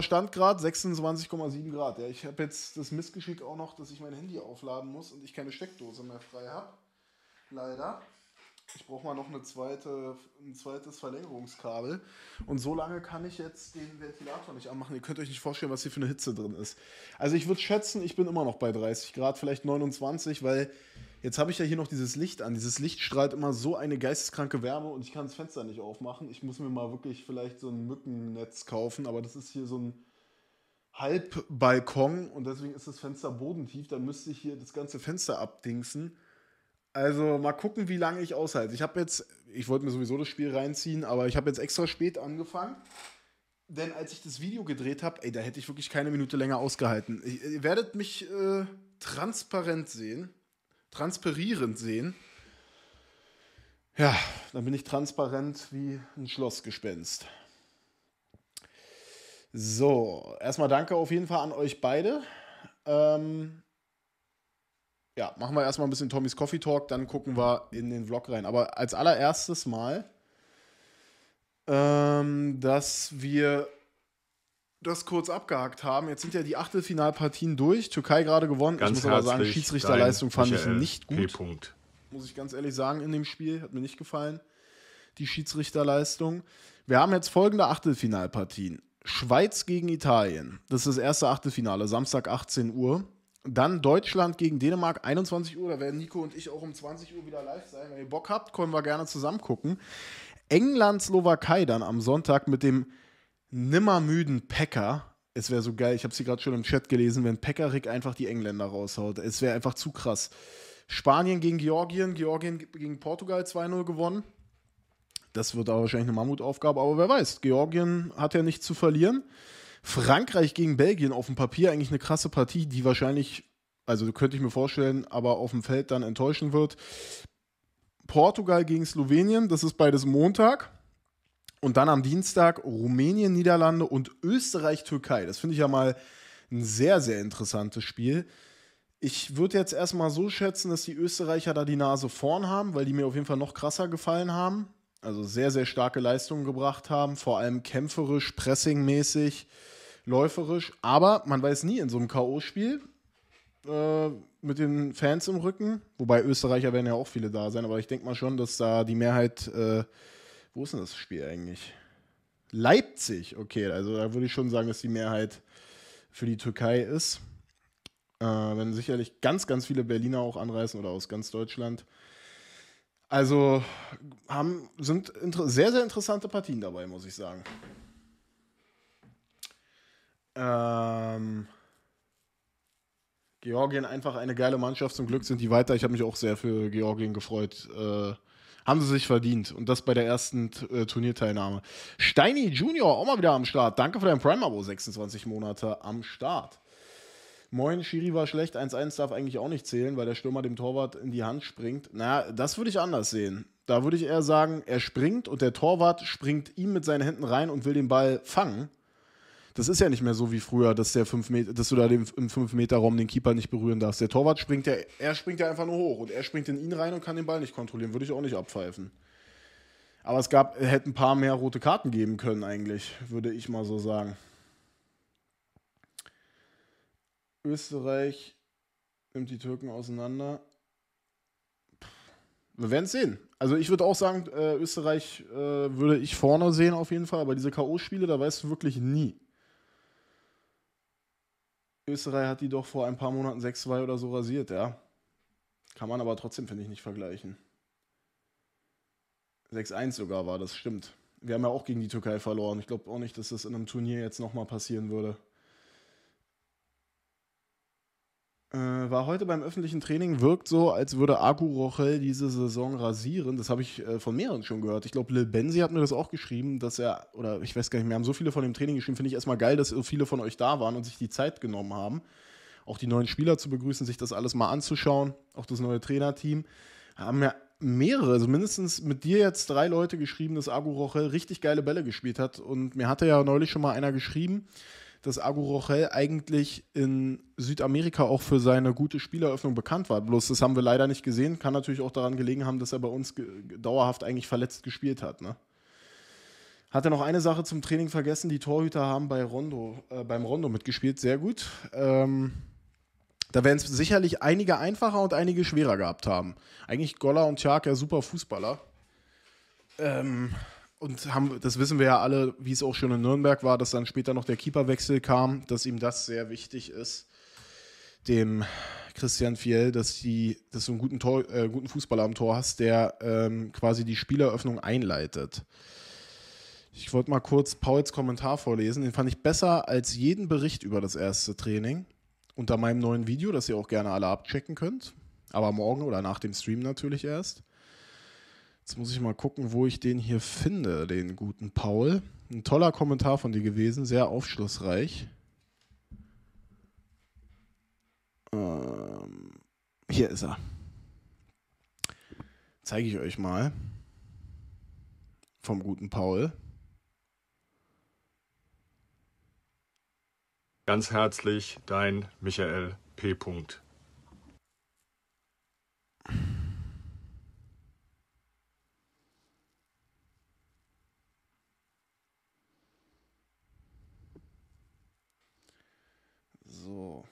Stand gerade 26,7 Grad. Ja, ich habe jetzt das Missgeschick auch noch, dass ich mein Handy aufladen muss und ich keine Steckdose mehr frei habe. Leider. Ich brauche mal noch ein zweites Verlängerungskabel. Und so lange kann ich jetzt den Ventilator nicht anmachen. Ihr könnt euch nicht vorstellen, was hier für eine Hitze drin ist. Also ich würde schätzen, ich bin immer noch bei 30 Grad, vielleicht 29, weil jetzt habe ich ja hier noch dieses Licht an. Dieses Licht strahlt immer so eine geisteskranke Wärme und ich kann das Fenster nicht aufmachen. Ich muss mir mal wirklich vielleicht so ein Mückennetz kaufen, aber das ist hier so ein Halbbalkon und deswegen ist das Fenster bodentief. Da müsste ich hier das ganze Fenster abdingsen. Also mal gucken, wie lange ich aushalte. Ich wollte mir sowieso das Spiel reinziehen, aber ich habe jetzt extra spät angefangen. Denn als ich das Video gedreht habe, da hätte ich wirklich keine Minute länger ausgehalten. Ihr werdet mich transparierend sehen. Ja, dann bin ich transparent wie ein Schlossgespenst. So, erstmal danke auf jeden Fall an euch beide. Ja, machen wir erstmal ein bisschen Tommys Coffee Talk, dann gucken wir in den Vlog rein. Aber als allererstes mal, dass wir das kurz abgehakt haben. Jetzt sind ja die Achtelfinalpartien durch. Türkei gerade gewonnen. Ganz ich muss aber sagen, Schiedsrichterleistung fand ich nicht gut. Punkt. Muss ich ganz ehrlich sagen, in dem Spiel. Hat mir nicht gefallen, die Schiedsrichterleistung. Wir haben jetzt folgende Achtelfinalpartien. Schweiz gegen Italien. Das ist das erste Achtelfinale, Samstag 18 Uhr. Dann Deutschland gegen Dänemark, 21 Uhr. Da werden Nico und ich auch um 20 Uhr wieder live sein. Wenn ihr Bock habt, können wir gerne zusammen gucken. England, Slowakei dann am Sonntag mit dem nimmermüden Pekka. Es wäre so geil, ich habe sie gerade schon im Chat gelesen, wenn Pekarik einfach die Engländer raushaut. Es wäre einfach zu krass. Spanien gegen Georgien gegen Portugal 2-0 gewonnen. Das wird aber wahrscheinlich eine Mammutaufgabe, aber wer weiß. Georgien hat ja nichts zu verlieren. Frankreich gegen Belgien auf dem Papier eigentlich eine krasse Partie, die wahrscheinlich, also könnte ich mir vorstellen, aber auf dem Feld dann enttäuschen wird. Portugal gegen Slowenien, das ist beides Montag. Und dann am Dienstag Rumänien, Niederlande und Österreich, Türkei. Das finde ich ja mal ein sehr, sehr interessantes Spiel. Ich würde jetzt erstmal so schätzen, dass die Österreicher da die Nase vorn haben, weil die mir auf jeden Fall noch krasser gefallen haben. Also sehr, sehr starke Leistungen gebracht haben, vor allem kämpferisch, pressingmäßig, läuferisch. Aber man weiß nie in so einem K.O.-Spiel mit den Fans im Rücken, wobei Österreicher werden ja auch viele da sein, aber ich denke mal schon, dass da die Mehrheit, wo ist denn das Spiel eigentlich? Leipzig, okay, also da würde ich schon sagen, dass die Mehrheit für die Türkei ist. Wenn sicherlich ganz, ganz viele Berliner auch anreisen oder aus ganz Deutschland. Also sind sehr, sehr interessante Partien dabei, muss ich sagen. Georgien einfach eine geile Mannschaft. Zum Glück sind die weiter. Ich habe mich auch sehr für Georgien gefreut. Haben sie sich verdient. Und das bei der ersten Turnierteilnahme. Steini Junior auch mal wieder am Start. Danke für dein Prime-Abo. 26 Monate am Start. Moin, Schiri war schlecht. 1-1 darf eigentlich auch nicht zählen, weil der Stürmer dem Torwart in die Hand springt. Na, das würde ich anders sehen. Da würde ich eher sagen, er springt und der Torwart springt ihm mit seinen Händen rein und will den Ball fangen. Das ist ja nicht mehr so wie früher, dass du da im 5-Meter-Raum den Keeper nicht berühren darfst. Der Torwart springt ja einfach nur hoch und er springt in ihn rein und kann den Ball nicht kontrollieren. Würde ich auch nicht abpfeifen. Aber hätte ein paar mehr rote Karten geben können eigentlich, würde ich mal so sagen. Österreich nimmt die Türken auseinander. Wir werden es sehen. Also ich würde auch sagen, Österreich würde ich vorne sehen auf jeden Fall, aber diese K.O.-Spiele, da weißt du wirklich nie. Österreich hat die doch vor ein paar Monaten 6-2 oder so rasiert, ja. Kann man aber trotzdem, finde ich, nicht vergleichen. 6-1 sogar war das, stimmt. Wir haben ja auch gegen die Türkei verloren. Ich glaube auch nicht, dass das in einem Turnier jetzt nochmal passieren würde. War heute beim öffentlichen Training, wirkt so, als würde Agu Rochel diese Saison rasieren. Das habe ich von mehreren schon gehört. Ich glaube, Lil Benzi hat mir das auch geschrieben, dass oder ich weiß gar nicht mehr, haben so viele von dem Training geschrieben. Finde ich erstmal geil, dass so viele von euch da waren und sich die Zeit genommen haben, auch die neuen Spieler zu begrüßen, sich das alles mal anzuschauen, auch das neue Trainerteam. Haben ja mehrere, also mindestens mit dir jetzt 3 Leute geschrieben, dass Agu Rochel richtig geile Bälle gespielt hat. Und mir hatte ja neulich schon mal einer geschrieben, dass Agu Rochel eigentlich in Südamerika auch für seine gute Spieleröffnung bekannt war. Bloß das haben wir leider nicht gesehen. Kann natürlich auch daran gelegen haben, dass er bei uns dauerhaft eigentlich verletzt gespielt hat. Ne? Hatte noch eine Sache zum Training vergessen. Die Torhüter haben beim Rondo mitgespielt. Sehr gut. Da werden es sicherlich einige einfacher und einige schwerer gehabt haben. Eigentlich Goller und Tjark ja super Fußballer. Und das wissen wir ja alle, wie es auch schon in Nürnberg war, dass dann später noch der Keeperwechsel kam, dass ihm das sehr wichtig ist, dem Christian Fiel, dass du einen guten Fußballer am Tor hast, der quasi die Spieleröffnung einleitet. Ich wollte mal kurz Pauls Kommentar vorlesen. Den fand ich besser als jeden Bericht über das erste Training. Unter meinem neuen Video, das ihr auch gerne alle abchecken könnt. Aber morgen oder nach dem Stream natürlich erst. Jetzt muss ich mal gucken, wo ich den hier finde, den guten Paul. Ein toller Kommentar von dir gewesen, sehr aufschlussreich. Hier ist er. Zeige ich euch mal. Vom guten Paul. Ganz herzlich, dein Michael P. So.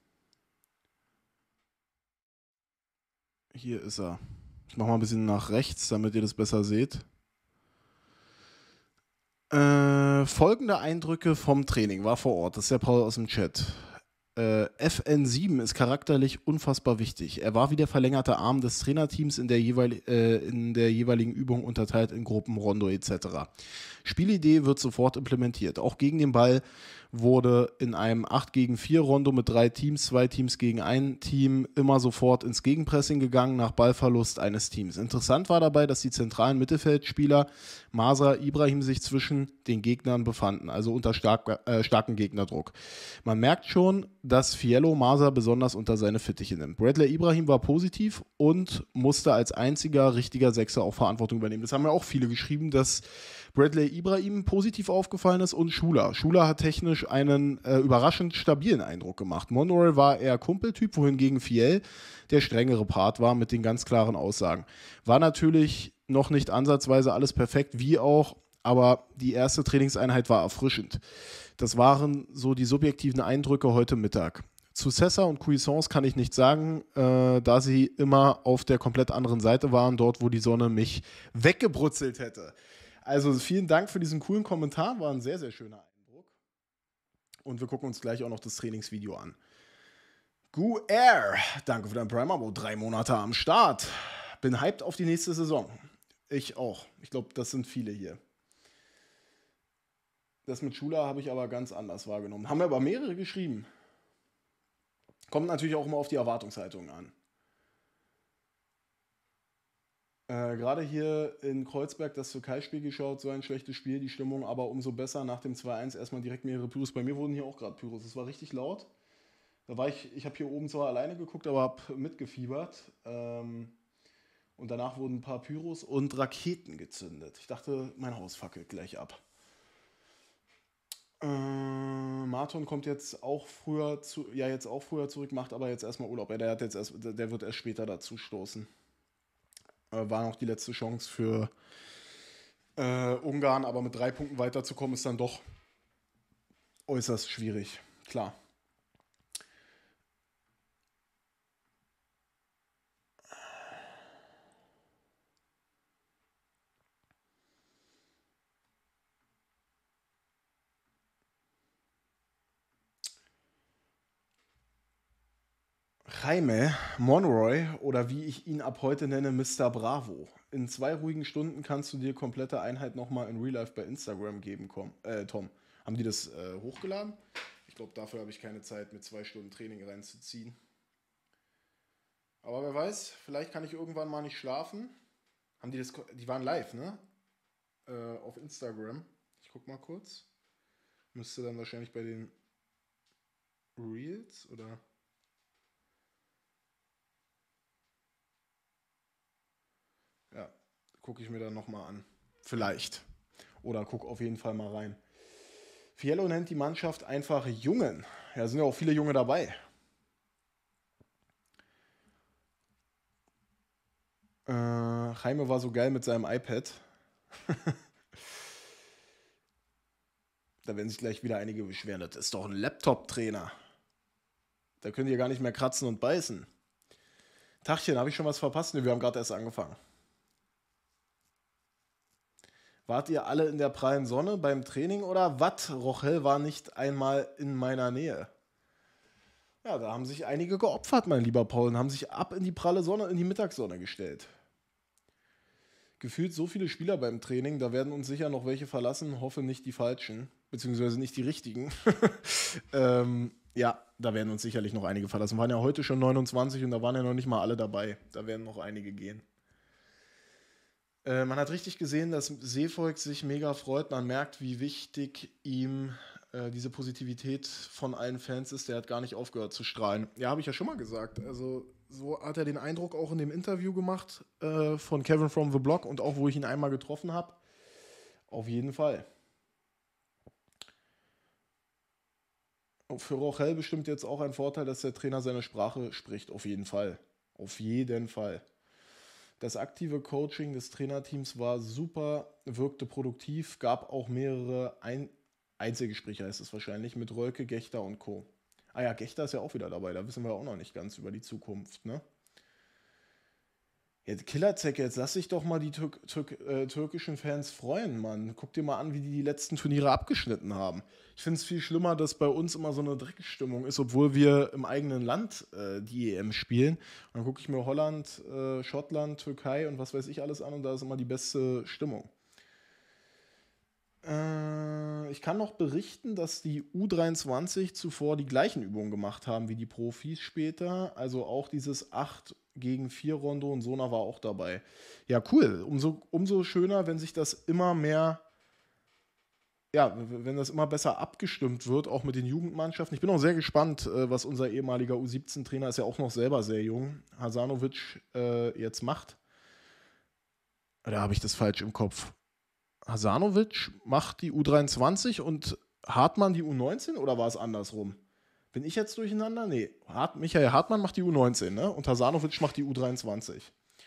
Hier ist er. Ich mache mal ein bisschen nach rechts, damit ihr das besser seht. Folgende Eindrücke vom Training war vor Ort. Das ist der Paul aus dem Chat. FN7 ist charakterlich unfassbar wichtig. Er war wie der verlängerte Arm des Trainerteams in der jeweiligen Übung unterteilt in Gruppen, Rondo etc. Spielidee wird sofort implementiert. Auch gegen den Ball wurde in einem 8 gegen 4 Rondo mit 3 Teams, 2 Teams gegen ein Team immer sofort ins Gegenpressing gegangen nach Ballverlust eines Teams. Interessant war dabei, dass die zentralen Mittelfeldspieler Masa, Ibrahim sich zwischen den Gegnern befanden, also unter starkem Gegnerdruck. Man merkt schon, dass Fiello Masa besonders unter seine Fittiche nimmt. Bradley Ibrahim war positiv und musste als einziger richtiger Sechser auch Verantwortung übernehmen. Das haben ja auch viele geschrieben, dass Bradley Ibrahim positiv aufgefallen ist und Schuler. Schuler hat technisch einen überraschend stabilen Eindruck gemacht. Monroe war eher Kumpeltyp, wohingegen Fiel der strengere Part war mit den ganz klaren Aussagen. War natürlich noch nicht ansatzweise alles perfekt, wie auch, aber die erste Trainingseinheit war erfrischend. Das waren so die subjektiven Eindrücke heute Mittag. Zu Cessa und Cuisance kann ich nichts sagen, da sie immer auf der komplett anderen Seite waren, dort, wo die Sonne mich weggebrutzelt hätte. Also vielen Dank für diesen coolen Kommentar, war ein sehr, sehr schöner Eindruck. Und wir gucken uns gleich auch noch das Trainingsvideo an. Gu Air, danke für dein Prime-Abo, 3 Monate am Start. Bin hyped auf die nächste Saison. Ich auch. Ich glaube, das sind viele hier. Das mit Schula habe ich aber ganz anders wahrgenommen. Haben wir aber mehrere geschrieben. Kommt natürlich auch immer auf die Erwartungshaltung an. Gerade hier in Kreuzberg das Türkei-Spiel geschaut, so ein schlechtes Spiel, die Stimmung aber umso besser. Nach dem 2-1 erstmal direkt mehrere Pyros. Bei mir wurden hier auch gerade Pyros. Es war richtig laut. Ich habe hier oben zwar alleine geguckt, aber habe mitgefiebert. Und danach wurden ein paar Pyros und Raketen gezündet. Ich dachte, mein Haus fackelt gleich ab. Marton kommt jetzt auch früher zurück, macht aber jetzt erstmal Urlaub. Der wird erst später dazu stoßen. War noch die letzte Chance für Ungarn, aber mit 3 Punkten weiterzukommen ist dann doch äußerst schwierig. Klar. Jaime Monroe oder wie ich ihn ab heute nenne, Mr. Bravo. In 2 ruhigen Stunden kannst du dir komplette Einheit nochmal in Real Life bei Instagram geben, Tom. Haben die das hochgeladen? Ich glaube, dafür habe ich keine Zeit, mit 2 Stunden Training reinzuziehen. Aber wer weiß, vielleicht kann ich irgendwann mal nicht schlafen. Die waren live, ne? Auf Instagram. Ich guck mal kurz. Müsste dann wahrscheinlich bei den Reels oder... Ja, gucke ich mir dann nochmal an. Vielleicht. Oder guck auf jeden Fall mal rein. Fiello nennt die Mannschaft einfach Jungen. Ja, sind ja auch viele Junge dabei. Jaime war so geil mit seinem iPad. Da werden sich gleich wieder einige beschweren. Das ist doch ein Laptop-Trainer. Da könnt ihr gar nicht mehr kratzen und beißen. Tachchen, habe ich schon was verpasst? Ne, wir haben gerade erst angefangen. Wart ihr alle in der prallen Sonne beim Training oder was? Rochel war nicht einmal in meiner Nähe. Ja, da haben sich einige geopfert, mein lieber Paul, und haben sich ab in die pralle Sonne, in die Mittagssonne gestellt. Gefühlt so viele Spieler beim Training, da werden uns sicher noch welche verlassen, hoffe nicht die falschen, beziehungsweise nicht die richtigen. Ja, da werden uns sicherlich noch einige verlassen. Waren ja heute schon 29 und da waren ja noch nicht mal alle dabei. Da werden noch einige gehen. Man hat richtig gesehen, dass Seevolk sich mega freut. Man merkt, wie wichtig ihm diese Positivität von allen Fans ist. Der hat gar nicht aufgehört zu strahlen. Ja, habe ich ja schon mal gesagt. Also so hat er den Eindruck auch in dem Interview gemacht von Kevin from the Block und auch, wo ich ihn einmal getroffen habe. Auf jeden Fall. Für Rochel bestimmt jetzt auch ein Vorteil, dass der Trainer seine Sprache spricht. Auf jeden Fall. Auf jeden Fall. Das aktive Coaching des Trainerteams war super, wirkte produktiv, gab auch mehrere Einzelgespräche, heißt es wahrscheinlich, mit Rölke, Gechter und Co. Ah ja, Gechter ist ja auch wieder dabei, da wissen wir auch noch nicht ganz über die Zukunft, ne? Jetzt Killerzecke, jetzt lass dich doch mal die türkischen Fans freuen, Mann. Guck dir mal an, wie die letzten Turniere abgeschnitten haben. Ich finde es viel schlimmer, dass bei uns immer so eine Dreckstimmung ist, obwohl wir im eigenen Land die EM spielen. Und dann gucke ich mir Holland, Schottland, Türkei und was weiß ich alles an und da ist immer die beste Stimmung. Ich kann noch berichten, dass die U23 zuvor die gleichen Übungen gemacht haben wie die Profis später. Also auch dieses 8-gegen-4 Rondo und Sona war auch dabei. Ja, cool. Umso schöner, wenn sich das immer mehr, ja, wenn das immer besser abgestimmt wird, auch mit den Jugendmannschaften. Ich bin auch sehr gespannt, was unser ehemaliger U17-Trainer, ist ja auch noch selber sehr jung, Hasanovic, jetzt macht. Oder habe ich das falsch im Kopf? Hasanovic macht die U23 und Hartmann die U19 oder war es andersrum? Bin ich jetzt durcheinander? Nee, Michael Hartmann macht die U19, ne? Und Hasanovic macht die U23.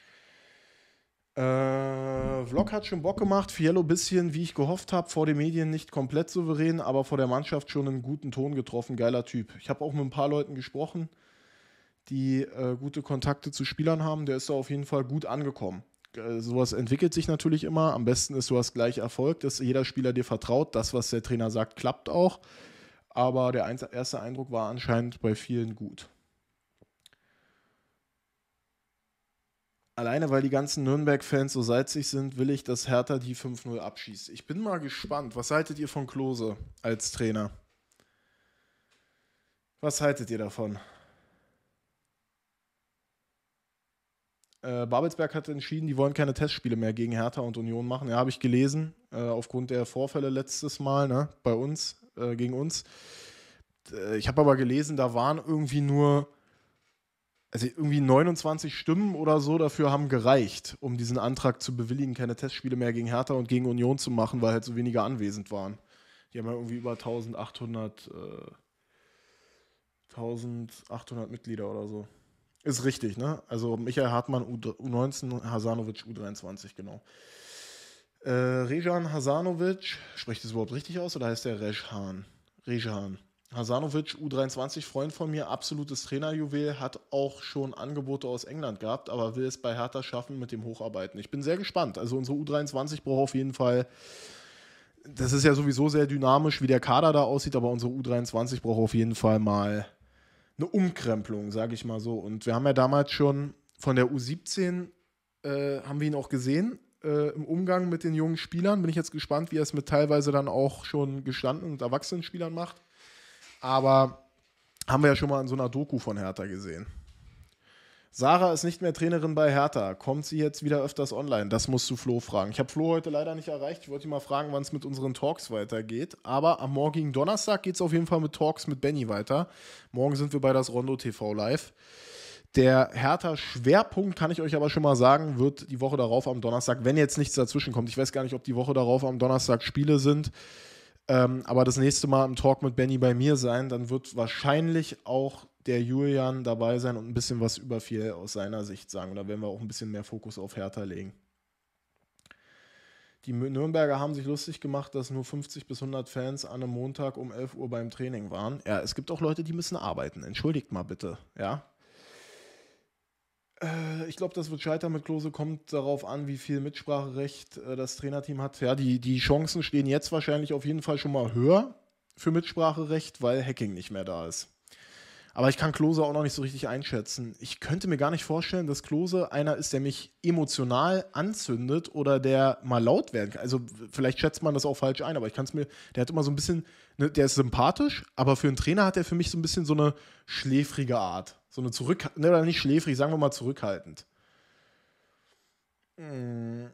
Vlog hat schon Bock gemacht, Fiello bisschen, wie ich gehofft habe, vor den Medien nicht komplett souverän, aber vor der Mannschaft schon einen guten Ton getroffen, geiler Typ. Ich habe auch mit ein paar Leuten gesprochen, die gute Kontakte zu Spielern haben, der ist da auf jeden Fall gut angekommen. Sowas entwickelt sich natürlich immer. Am besten ist, du hast gleich Erfolg, dass jeder Spieler dir vertraut. Das, was der Trainer sagt, klappt auch. Aber der erste Eindruck war anscheinend bei vielen gut. Alleine, weil die ganzen Nürnberg-Fans so salzig sind, will ich, dass Hertha die 5-0 abschießt. Ich bin mal gespannt. Was haltet ihr von Klose als Trainer? Was haltet ihr davon? Babelsberg hat entschieden, die wollen keine Testspiele mehr gegen Hertha und Union machen. Ja, habe ich gelesen, aufgrund der Vorfälle letztes Mal, ne, bei uns, gegen uns. Ich habe aber gelesen, da waren irgendwie nur, also irgendwie 29 Stimmen oder so dafür haben gereicht, um diesen Antrag zu bewilligen, keine Testspiele mehr gegen Hertha und gegen Union zu machen, weil halt so wenige anwesend waren. Die haben ja irgendwie über 1800 Mitglieder oder so. Ist richtig, ne? Also Michael Hartmann U19, Hasanovic U23, genau. Rejan Hasanovic, spricht das überhaupt richtig aus oder heißt der Rejan? Hasanovic U23, Freund von mir, absolutes Trainerjuwel, hat auch schon Angebote aus England gehabt, aber will es bei Hertha schaffen mit dem Hocharbeiten. Ich bin sehr gespannt. Also unsere U23 braucht auf jeden Fall, das ist ja sowieso sehr dynamisch, wie der Kader da aussieht, aber unsere U23 braucht auf jeden Fall mal eine Umkrempelung, sage ich mal so. Und wir haben ja damals schon von der U17, haben wir ihn auch gesehen, im Umgang mit den jungen Spielern. Bin ich jetzt gespannt, wie er es mit teilweise dann auch schon gestandenen und erwachsenen Spielern macht. Aber haben wir ja schon mal in so einer Doku von Hertha gesehen. Sarah ist nicht mehr Trainerin bei Hertha. Kommt sie jetzt wieder öfters online? Das musst du Flo fragen. Ich habe Flo heute leider nicht erreicht. Ich wollte ihn mal fragen, wann es mit unseren Talks weitergeht. Aber am morgigen Donnerstag geht es auf jeden Fall mit Talks mit Benny weiter. Morgen sind wir bei das Rondo TV live. Der Hertha-Schwerpunkt, kann ich euch aber schon mal sagen, wird die Woche darauf am Donnerstag, wenn jetzt nichts dazwischen kommt. Ich weiß gar nicht, ob die Woche darauf am Donnerstag Spiele sind. Aber das nächste Mal im Talk mit Benny bei mir sein. Dann wird wahrscheinlich auch der Julian dabei sein und ein bisschen was über viel aus seiner Sicht sagen. Und da werden wir auch ein bisschen mehr Fokus auf Hertha legen. Die Nürnberger haben sich lustig gemacht, dass nur 50 bis 100 Fans an einem Montag um 11 Uhr beim Training waren. Ja, es gibt auch Leute, die müssen arbeiten. Entschuldigt mal bitte, ja. Ich glaube, das wird scheitern mit Klose. Kommt darauf an, wie viel Mitspracherecht das Trainerteam hat. Ja, die Chancen stehen jetzt wahrscheinlich auf jeden Fall schon mal höher für Mitspracherecht, weil Hacking nicht mehr da ist. Aber ich kann Klose auch noch nicht so richtig einschätzen. Ich könnte mir gar nicht vorstellen, dass Klose einer ist, der mich emotional anzündet oder der mal laut werden kann. Also vielleicht schätzt man das auch falsch ein, aber ich kann es mir, der hat immer so ein bisschen, ne, der ist sympathisch, aber für einen Trainer hat er für mich so ein bisschen so eine schläfrige Art. So eine ne, oder nicht schläfrig, sagen wir mal zurückhaltend. Hm.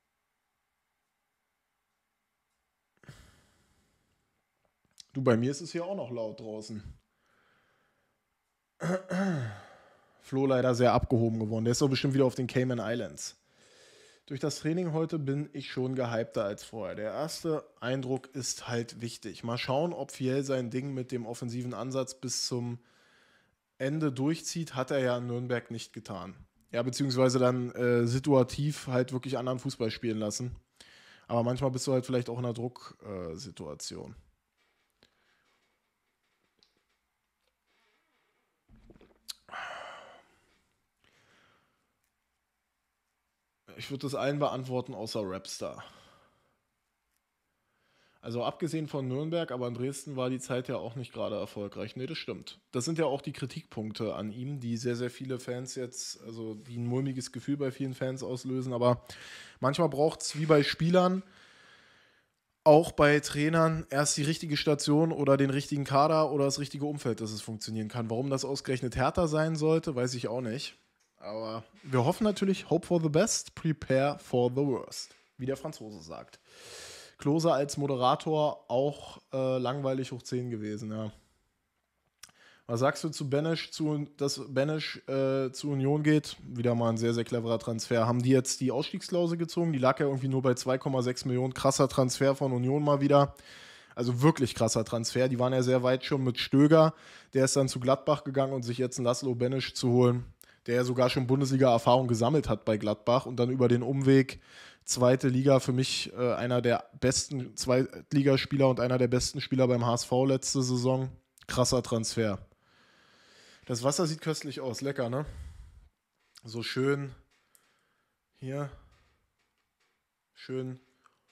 Du, bei mir ist es hier auch noch laut draußen. Flo leider sehr abgehoben geworden. Der ist doch bestimmt wieder auf den Cayman Islands. Durch das Training heute bin ich schon gehypter als vorher. Der erste Eindruck ist halt wichtig. Mal schauen, ob Fiel sein Ding mit dem offensiven Ansatz bis zum Ende durchzieht. Hat er ja in Nürnberg nicht getan. Ja, beziehungsweise dann situativ halt wirklich anderen Fußball spielen lassen. Aber manchmal bist du halt vielleicht auch in einer Drucksituation. Ich würde das allen beantworten, außer Rapstar. Also abgesehen von Nürnberg, aber in Dresden war die Zeit ja auch nicht gerade erfolgreich. Nee, das stimmt. Das sind ja auch die Kritikpunkte an ihm, die sehr, sehr viele Fans jetzt, also die ein mulmiges Gefühl bei vielen Fans auslösen. Aber manchmal braucht es wie bei Spielern, auch bei Trainern, erst die richtige Station oder den richtigen Kader oder das richtige Umfeld, dass es funktionieren kann. Warum das ausgerechnet Hertha sein sollte, weiß ich auch nicht. Aber wir hoffen natürlich, hope for the best, prepare for the worst, wie der Franzose sagt. Klose als Moderator auch langweilig hoch 10 gewesen, ja. Was sagst du zu Benesch, dass Benesch zu Union geht? Wieder mal ein sehr, sehr cleverer Transfer. Haben die jetzt die Ausstiegsklausel gezogen? Die lag ja irgendwie nur bei 2,6 Millionen. Krasser Transfer von Union mal wieder. Also wirklich krasser Transfer. Die waren ja sehr weit schon mit Stöger. Der ist dann zu Gladbach gegangen und sich jetzt einen Laszlo Benesch zu holen, der ja sogar schon Bundesliga-Erfahrung gesammelt hat bei Gladbach und dann über den Umweg zweite Liga für mich einer der besten Zweitligaspieler und einer der besten Spieler beim HSV letzte Saison. Krasser Transfer. Das Wasser sieht köstlich aus, lecker, ne? So schön hier. Schön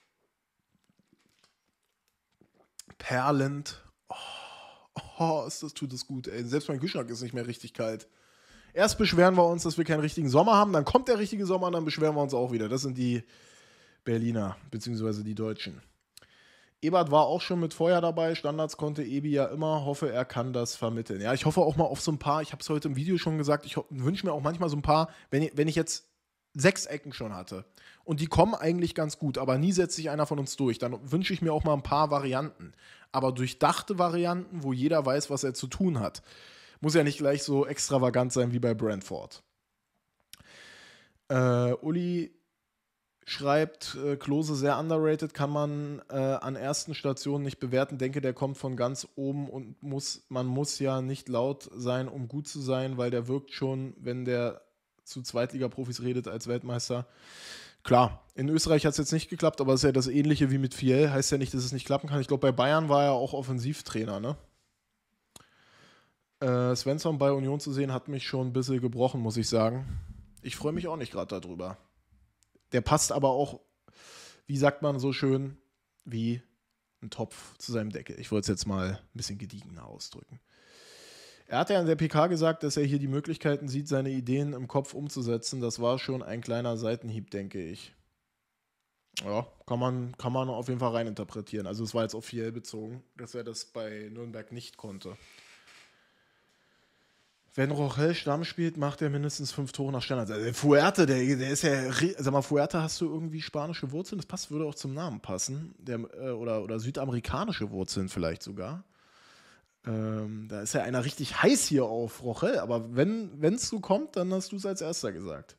perlend. Tut es gut, ey. Selbst mein Kühlschrank ist nicht mehr richtig kalt. Erst beschweren wir uns, dass wir keinen richtigen Sommer haben, dann kommt der richtige Sommer und dann beschweren wir uns auch wieder. Das sind die Berliner, beziehungsweise die Deutschen. Ebert war auch schon mit Feuer dabei, Standards konnte Ebi ja immer, hoffe, er kann das vermitteln. Ja, ich hoffe auch mal auf so ein paar, ich habe es heute im Video schon gesagt, ich wünsche mir auch manchmal so ein paar, wenn ich jetzt 6 Ecken schon hatte und die kommen eigentlich ganz gut, aber nie setzt sich einer von uns durch, dann wünsche ich mir auch mal ein paar Varianten. Aber durchdachte Varianten, wo jeder weiß, was er zu tun hat. Muss ja nicht gleich so extravagant sein wie bei Brentford. Uli schreibt, Klose sehr underrated, kann man an ersten Stationen nicht bewerten. Denke, der kommt von ganz oben und man muss ja nicht laut sein, um gut zu sein, weil der wirkt schon, wenn der zu Zweitliga-Profis redet als Weltmeister. Klar, in Österreich hat es jetzt nicht geklappt, aber es ist ja das Ähnliche wie mit Fiel. Heißt ja nicht, dass es nicht klappen kann. Ich glaube, bei Bayern war er auch Offensivtrainer, ne? Svensson bei Union zu sehen, hat mich schon ein bisschen gebrochen, muss ich sagen. Ich freue mich auch nicht gerade darüber. Der passt aber auch, wie sagt man so schön, wie ein Topf zu seinem Deckel. Ich wollte es jetzt mal ein bisschen gediegener ausdrücken. Er hat ja in der PK gesagt, dass er hier die Möglichkeiten sieht, seine Ideen im Kopf umzusetzen. Das war schon ein kleiner Seitenhieb, denke ich. Ja, kann man auf jeden Fall reininterpretieren. Also es war jetzt auf Fiel bezogen, dass er das bei Nürnberg nicht konnte. Wenn Rochel Stamm spielt, macht er mindestens 5 Tore nach Standards. Also Fuerte, der ist ja. Sag mal, Fuerte, hast du irgendwie spanische Wurzeln? Das würde auch zum Namen passen. Oder südamerikanische Wurzeln vielleicht sogar. Da ist ja einer richtig heiß hier auf Rochel. Aber wenn es so kommt, dann hast du es als Erster gesagt.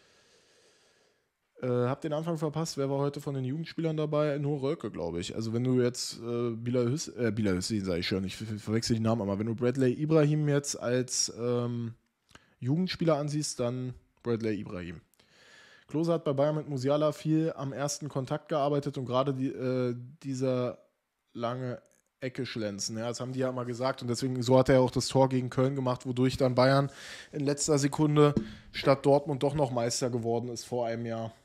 Hab den Anfang verpasst. Wer war heute von den Jugendspielern dabei? Nur Rölke, glaube ich. Also wenn du jetzt Bilal Hüseyin, sage ich schon, ich verwechsel die Namen, aber wenn du Bradley Ibrahim jetzt als Jugendspieler ansiehst, dann Bradley Ibrahim. Klose hat bei Bayern mit Musiala viel am ersten Kontakt gearbeitet und gerade dieser lange Ecke schlenzen. Ja, das haben die ja immer gesagt und deswegen, so hat er auch das Tor gegen Köln gemacht, wodurch dann Bayern in letzter Sekunde statt Dortmund doch noch Meister geworden ist vor einem Jahr.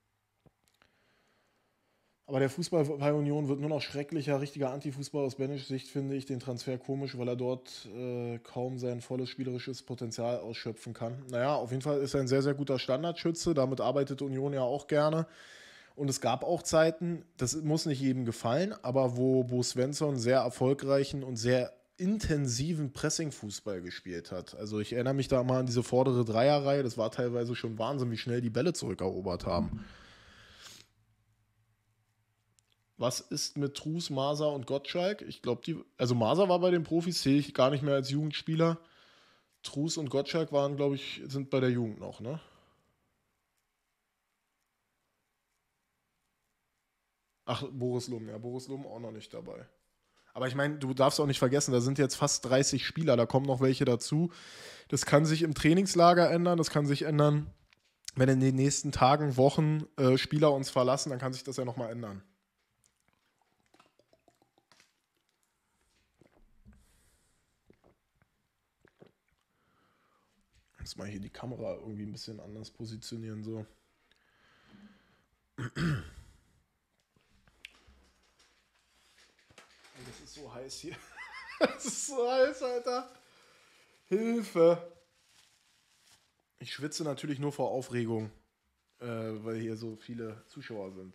Aber der Fußball bei Union wird nur noch schrecklicher, richtiger Antifußball aus Benes Sicht, finde ich den Transfer komisch, weil er dort kaum sein volles spielerisches Potenzial ausschöpfen kann. Naja, auf jeden Fall ist er ein sehr, sehr guter Standardschütze, damit arbeitet Union ja auch gerne. Und es gab auch Zeiten, das muss nicht jedem gefallen, aber wo Bo Svensson sehr erfolgreichen und sehr intensiven Pressing-Fußball gespielt hat. Also ich erinnere mich da mal an diese vordere Dreierreihe, das war teilweise schon Wahnsinn, wie schnell die Bälle zurückerobert haben. Was ist mit Trus, Maser und Gottschalk? Ich glaube, also Maser war bei den Profis, sehe ich gar nicht mehr als Jugendspieler. Trus und Gottschalk waren, glaube ich, sind bei der Jugend noch, ne? Ach, Boris Lum, ja, Boris Lum auch noch nicht dabei. Aber ich meine, du darfst auch nicht vergessen, da sind jetzt fast 30 Spieler, da kommen noch welche dazu. Das kann sich im Trainingslager ändern, das kann sich ändern, wenn in den nächsten Tagen, Wochen Spieler uns verlassen, dann kann sich das ja nochmal ändern. Jetzt mal hier die Kamera irgendwie ein bisschen anders positionieren, so. Das ist so heiß hier. Das ist so heiß, Alter. Hilfe. Ich schwitze natürlich nur vor Aufregung, weil hier so viele Zuschauer sind.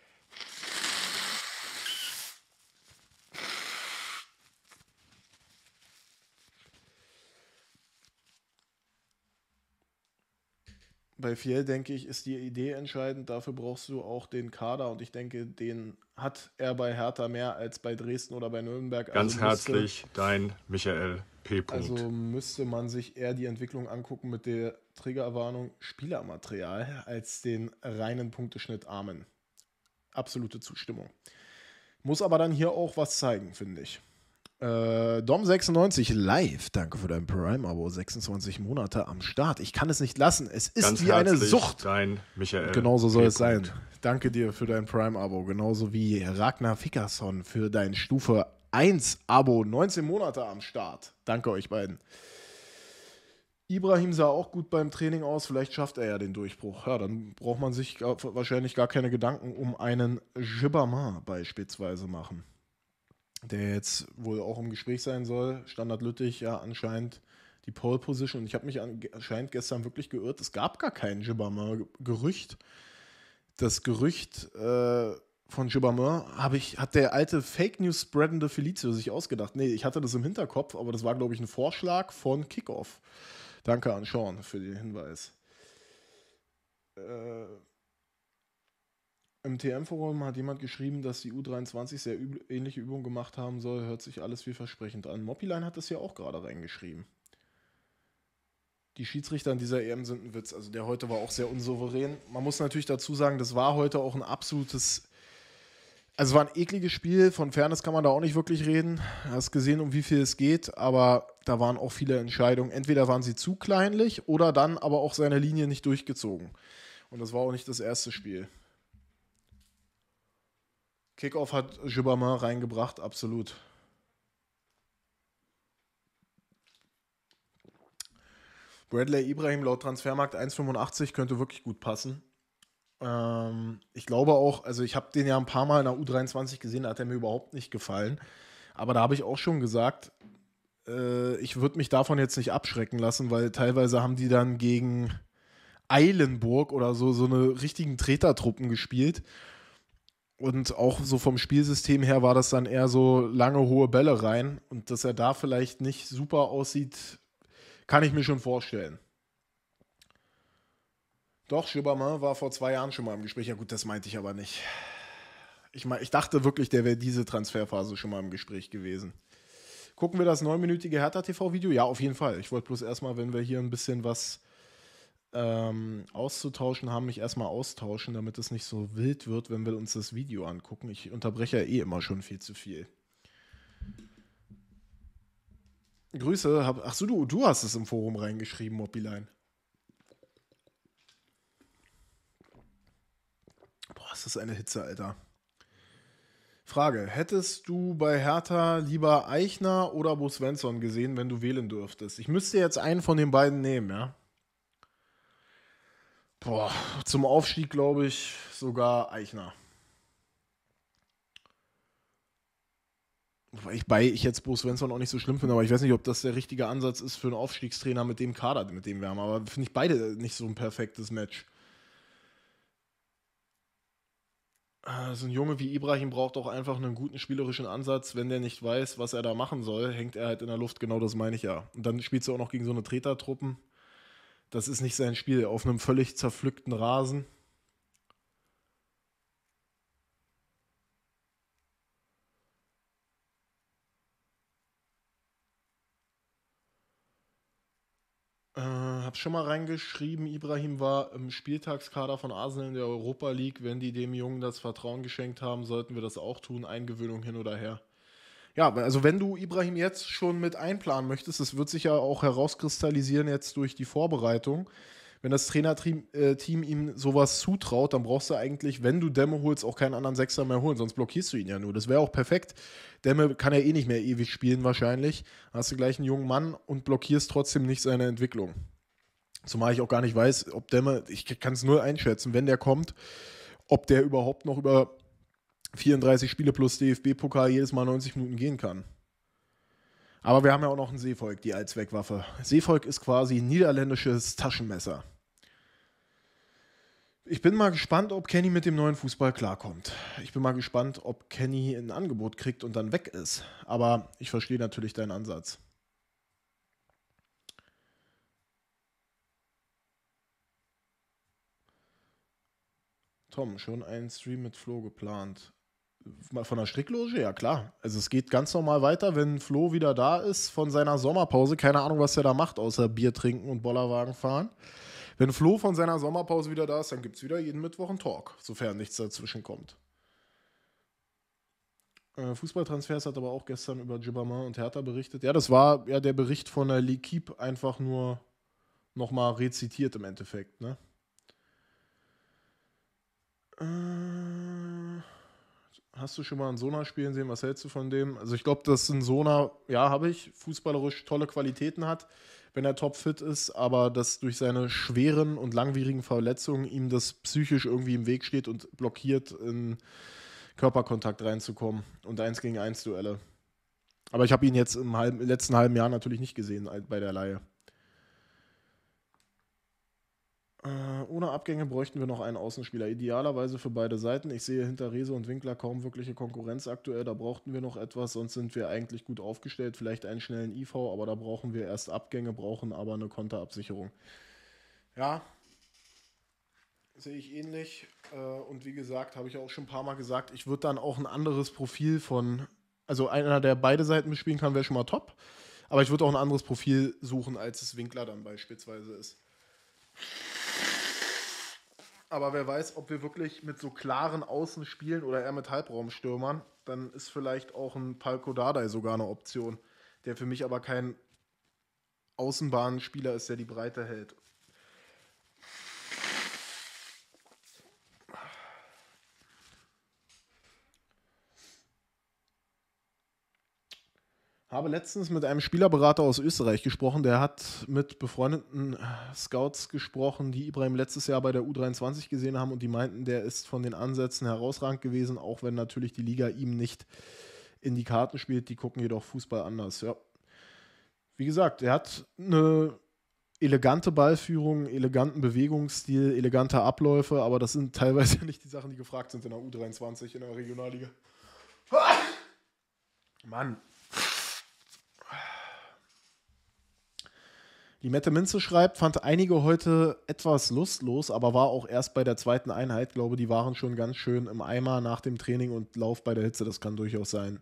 Bei Fiel, denke ich, ist die Idee entscheidend. Dafür brauchst du auch den Kader. Und ich denke, den hat er bei Hertha mehr als bei Dresden oder bei Nürnberg. Ganz herzlich, dein Michael P. Also müsste man sich eher die Entwicklung angucken mit der Triggerwarnung Spielermaterial als den reinen Punkteschnitt Amen. Absolute Zustimmung. Muss aber dann hier auch was zeigen, finde ich. Dom96 live, danke für dein Prime-Abo, 26 Monate am Start. Ich kann es nicht lassen, es ist Ganz wie eine Sucht. Dein Michael. Genauso soll es sein. Danke dir für dein Prime-Abo, genauso wie Ragnar Fickerson für dein Stufe 1-Abo, 19 Monate am Start. Danke euch beiden. Ibrahim sah auch gut beim Training aus, vielleicht schafft er ja den Durchbruch. Ja, dann braucht man sich wahrscheinlich gar keine Gedanken um einen Gibbermann beispielsweise machen, der jetzt wohl auch im Gespräch sein soll. Standard Lüttich, ja, anscheinend die Pole Position. Und ich habe mich anscheinend gestern wirklich geirrt. Es gab gar kein Gibbermann-Gerücht. Das Gerücht von Gibbermann hat der alte Fake News spreadende Felicio sich ausgedacht. Nee, ich hatte das im Hinterkopf, aber das war, glaube ich, ein Vorschlag von Kickoff. Danke an Sean für den Hinweis. Im TM-Forum hat jemand geschrieben, dass die U23 sehr ähnliche Übungen gemacht haben soll. Hört sich alles vielversprechend an. Moppilein hat das ja auch gerade reingeschrieben. Die Schiedsrichter in dieser EM sind ein Witz. Also der heute war auch sehr unsouverän. Man muss natürlich dazu sagen, das war heute auch ein absolutes... Also es war ein ekliges Spiel. Von Fairness kann man da auch nicht wirklich reden. Du hast gesehen, um wie viel es geht. Aber da waren auch viele Entscheidungen. Entweder waren sie zu kleinlich oder dann aber auch seine Linie nicht durchgezogen. Und das war auch nicht das erste Spiel. Kickoff hat Gibbermann reingebracht, absolut. Bradley Ibrahim laut Transfermarkt 1,85 könnte wirklich gut passen. Ich glaube auch, also ich habe den ja ein paar Mal in der U23 gesehen, da hat er mir überhaupt nicht gefallen. Aber da habe ich auch schon gesagt, ich würde mich davon jetzt nicht abschrecken lassen, weil teilweise haben die dann gegen Eilenburg oder so eine richtigen Tretertruppen gespielt. Und auch so vom Spielsystem her war das dann eher so lange, hohe Bälle rein. Und dass er da vielleicht nicht super aussieht, kann ich mir schon vorstellen. Doch, Gibbermann war vor 2 Jahren schon mal im Gespräch. Ja gut, das meinte ich aber nicht. Ich dachte wirklich, der wäre diese Transferphase schon mal im Gespräch gewesen. Gucken wir das 9-minütige Hertha-TV-Video? Ja, auf jeden Fall. Ich wollte bloß erstmal, wenn wir hier ein bisschen was auszutauschen haben, mich erstmal austauschen, damit es nicht so wild wird, wenn wir uns das Video angucken. Ich unterbreche ja eh immer schon viel zu viel. Grüße. Achso, du hast es im Forum reingeschrieben, Moppilein. Das ist eine Hitze, Alter. Frage, hättest du bei Hertha lieber Eichner oder Bo Svensson gesehen, wenn du wählen dürftest? Ich müsste jetzt einen von den beiden nehmen, ja? Boah, zum Aufstieg glaube ich sogar Eichner. Wobei ich jetzt Bo Svensson auch nicht so schlimm finde, aber ich weiß nicht, ob das der richtige Ansatz ist für einen Aufstiegstrainer mit dem Kader, mit dem wir haben. Aber finde ich beide nicht so ein perfektes Match. So ein Junge wie Ibrahim braucht auch einfach einen guten spielerischen Ansatz. Wenn der nicht weiß, was er da machen soll, hängt er halt in der Luft. Genau das meine ich ja. Und dann spielst du auch noch gegen so eine Tretertruppen. Das ist nicht sein Spiel. Auf einem völlig zerpflückten Rasen. Hab schon mal reingeschrieben, Ibrahim war im Spieltagskader von Arsenal in der Europa League. Wenn die dem Jungen das Vertrauen geschenkt haben, sollten wir das auch tun. Eingewöhnung hin oder her. Ja, also wenn du Ibrahim jetzt schon mit einplanen möchtest, das wird sich ja auch herauskristallisieren jetzt durch die Vorbereitung. Wenn das Trainerteam ihm sowas zutraut, dann brauchst du eigentlich, wenn du Demme holst, auch keinen anderen Sechser mehr holen, sonst blockierst du ihn ja nur. Das wäre auch perfekt. Demme kann ja eh nicht mehr ewig spielen wahrscheinlich. Dann hast du gleich einen jungen Mann und blockierst trotzdem nicht seine Entwicklung. Zumal ich auch gar nicht weiß, ob Demme, ich kann es nur einschätzen, wenn der kommt, ob der überhaupt noch über 34 Spiele plus DFB-Pokal jedes Mal 90 Minuten gehen kann. Aber wir haben ja auch noch ein Seevolk, die Allzweckwaffe. Seevolk ist quasi ein niederländisches Taschenmesser. Ich bin mal gespannt, ob Kenny mit dem neuen Fußball klarkommt. Ich bin mal gespannt, ob Kenny ein Angebot kriegt und dann weg ist. Aber ich verstehe natürlich deinen Ansatz. Tom, schon einen Stream mit Flo geplant. Von der Strickloge? Ja, klar. Also es geht ganz normal weiter, wenn Flo wieder da ist von seiner Sommerpause. Keine Ahnung, was er da macht, außer Bier trinken und Bollerwagen fahren. Wenn Flo von seiner Sommerpause wieder da ist, dann gibt es wieder jeden Mittwoch einen Talk, sofern nichts dazwischen kommt. Fußballtransfers hat aber auch gestern über Gibbermann und Hertha berichtet. Ja, das war ja der Bericht von der L'Equipe einfach nur nochmal rezitiert im Endeffekt, ne? Hast du schon mal einen Sona spielen sehen? Was hältst du von dem? Also ich glaube, dass ein Sona, ja, habe ich, fußballerisch tolle Qualitäten hat, wenn er topfit ist, aber dass durch seine schweren und langwierigen Verletzungen ihm das psychisch irgendwie im Weg steht und blockiert, in Körperkontakt reinzukommen und 1-gegen-1 Duelle. Aber ich habe ihn jetzt im letzten halben Jahr natürlich nicht gesehen bei der Leihe. Ohne Abgänge bräuchten wir noch einen Außenspieler. Idealerweise für beide Seiten. Ich sehe hinter Rehse und Winkler kaum wirkliche Konkurrenz aktuell. Da brauchten wir noch etwas, sonst sind wir eigentlich gut aufgestellt. Vielleicht einen schnellen IV, aber da brauchen wir erst Abgänge, brauchen aber eine Konterabsicherung. Ja, sehe ich ähnlich. Und wie gesagt, habe ich auch schon ein paar Mal gesagt, ich würde dann auch ein anderes Profil von, also einer, der beide Seiten bespielen kann, wäre schon mal top. Aber ich würde auch ein anderes Profil suchen, als es Winkler dann beispielsweise ist. Aber wer weiß, ob wir wirklich mit so klaren Außen spielen oder eher mit Halbraumstürmern, dann ist vielleicht auch ein Palko Dardai sogar eine Option, der für mich aber kein Außenbahnspieler ist, der die Breite hält. Habe letztens mit einem Spielerberater aus Österreich gesprochen, der hat mit befreundeten Scouts gesprochen, die Ibrahim letztes Jahr bei der U23 gesehen haben und die meinten, der ist von den Ansätzen herausragend gewesen, auch wenn natürlich die Liga ihm nicht in die Karten spielt, die gucken jedoch Fußball anders. Ja. Wie gesagt, er hat eine elegante Ballführung, eleganten Bewegungsstil, elegante Abläufe, aber das sind teilweise nicht die Sachen, die gefragt sind in der U23 in der Regionalliga. Mann. Die Mette Minze schreibt, fand einige heute etwas lustlos, aber war auch erst bei der zweiten Einheit. Ich glaube, die waren schon ganz schön im Eimer nach dem Training und Lauf bei der Hitze. Das kann durchaus sein.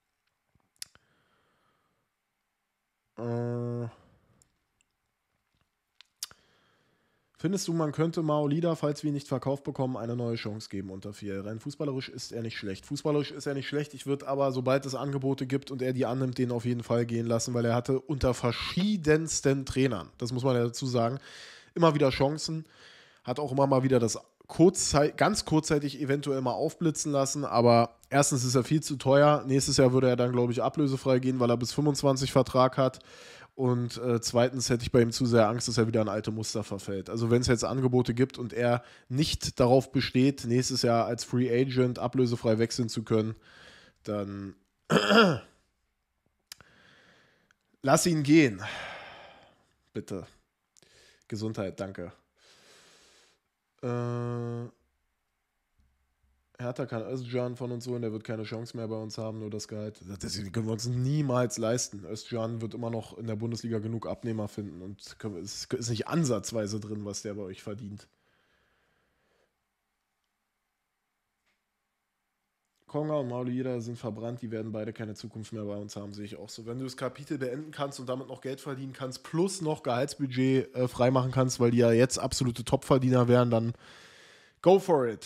Findest du, man könnte Maolida, falls wir ihn nicht verkauft bekommen, eine neue Chance geben unter 4? Rein fußballerisch ist er nicht schlecht. Fußballerisch ist er nicht schlecht. Ich würde aber, sobald es Angebote gibt und er die annimmt, den auf jeden Fall gehen lassen, weil er hatte unter verschiedensten Trainern, das muss man ja dazu sagen, immer wieder Chancen, hat auch immer mal wieder das ganz kurzzeitig eventuell mal aufblitzen lassen, aber erstens ist er viel zu teuer. Nächstes Jahr würde er dann, glaube ich, ablösefrei gehen, weil er bis 25 Vertrag hat. Und zweitens hätte ich bei ihm zu sehr Angst, dass er wieder in alte Muster verfällt. Also wenn es jetzt Angebote gibt und er nicht darauf besteht, nächstes Jahr als Free Agent ablösefrei wechseln zu können, dann lass ihn gehen. Bitte. Gesundheit, danke. Hertha kann Özcan von uns holen, der wird keine Chance mehr bei uns haben, nur das Gehalt. Deswegen können wir uns niemals leisten. Özcan wird immer noch in der Bundesliga genug Abnehmer finden und es ist nicht ansatzweise drin, was der bei euch verdient. Konga und Mauluida sind verbrannt, die werden beide keine Zukunft mehr bei uns haben, sehe ich auch so. Wenn du das Kapitel beenden kannst und damit noch Geld verdienen kannst, plus noch Gehaltsbudget freimachen kannst, weil die ja jetzt absolute Topverdiener wären, dann go for it.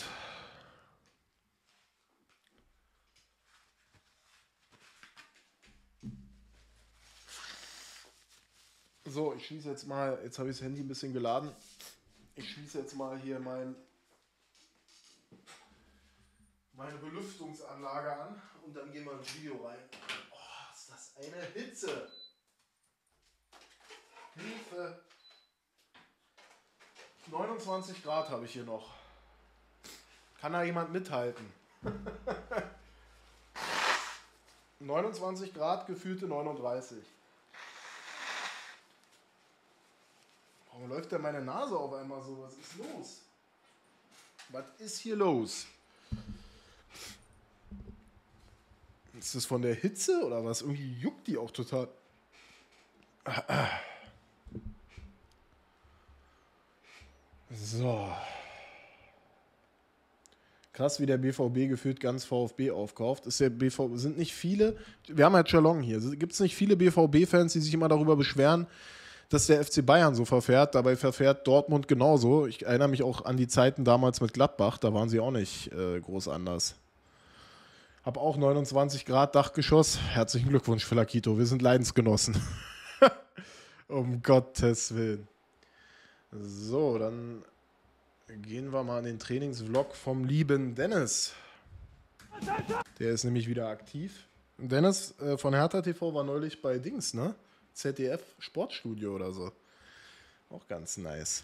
So, ich schließe jetzt mal, jetzt habe ich das Handy ein bisschen geladen. Ich schließe jetzt mal hier meine Belüftungsanlage an und dann gehen wir ins Video rein. Oh, ist das eine Hitze! Hilfe! 29 Grad habe ich hier noch. Kann da jemand mithalten? 29 Grad, gefühlte 39. Warum läuft denn meine Nase auf einmal so? Was ist los? Was ist hier los? Ist das von der Hitze oder was? Irgendwie juckt die auch total. So. Krass, wie der BVB gefühlt ganz VfB aufkauft. Ist der BVB, sind nicht viele, wir haben halt Chalong hier, gibt es nicht viele BVB-Fans, die sich immer darüber beschweren, dass der FC Bayern so verfährt. Dabei verfährt Dortmund genauso. Ich erinnere mich auch an die Zeiten damals mit Gladbach, da waren sie auch nicht groß anders. Hab auch 29 Grad Dachgeschoss. Herzlichen Glückwunsch, Felakito. Wir sind Leidensgenossen. Um Gottes Willen. So, dann gehen wir mal in den Trainingsvlog vom lieben Dennis. Der ist nämlich wieder aktiv. Dennis von Hertha TV war neulich bei Dings, ne? ZDF Sportstudio oder so. Auch ganz nice.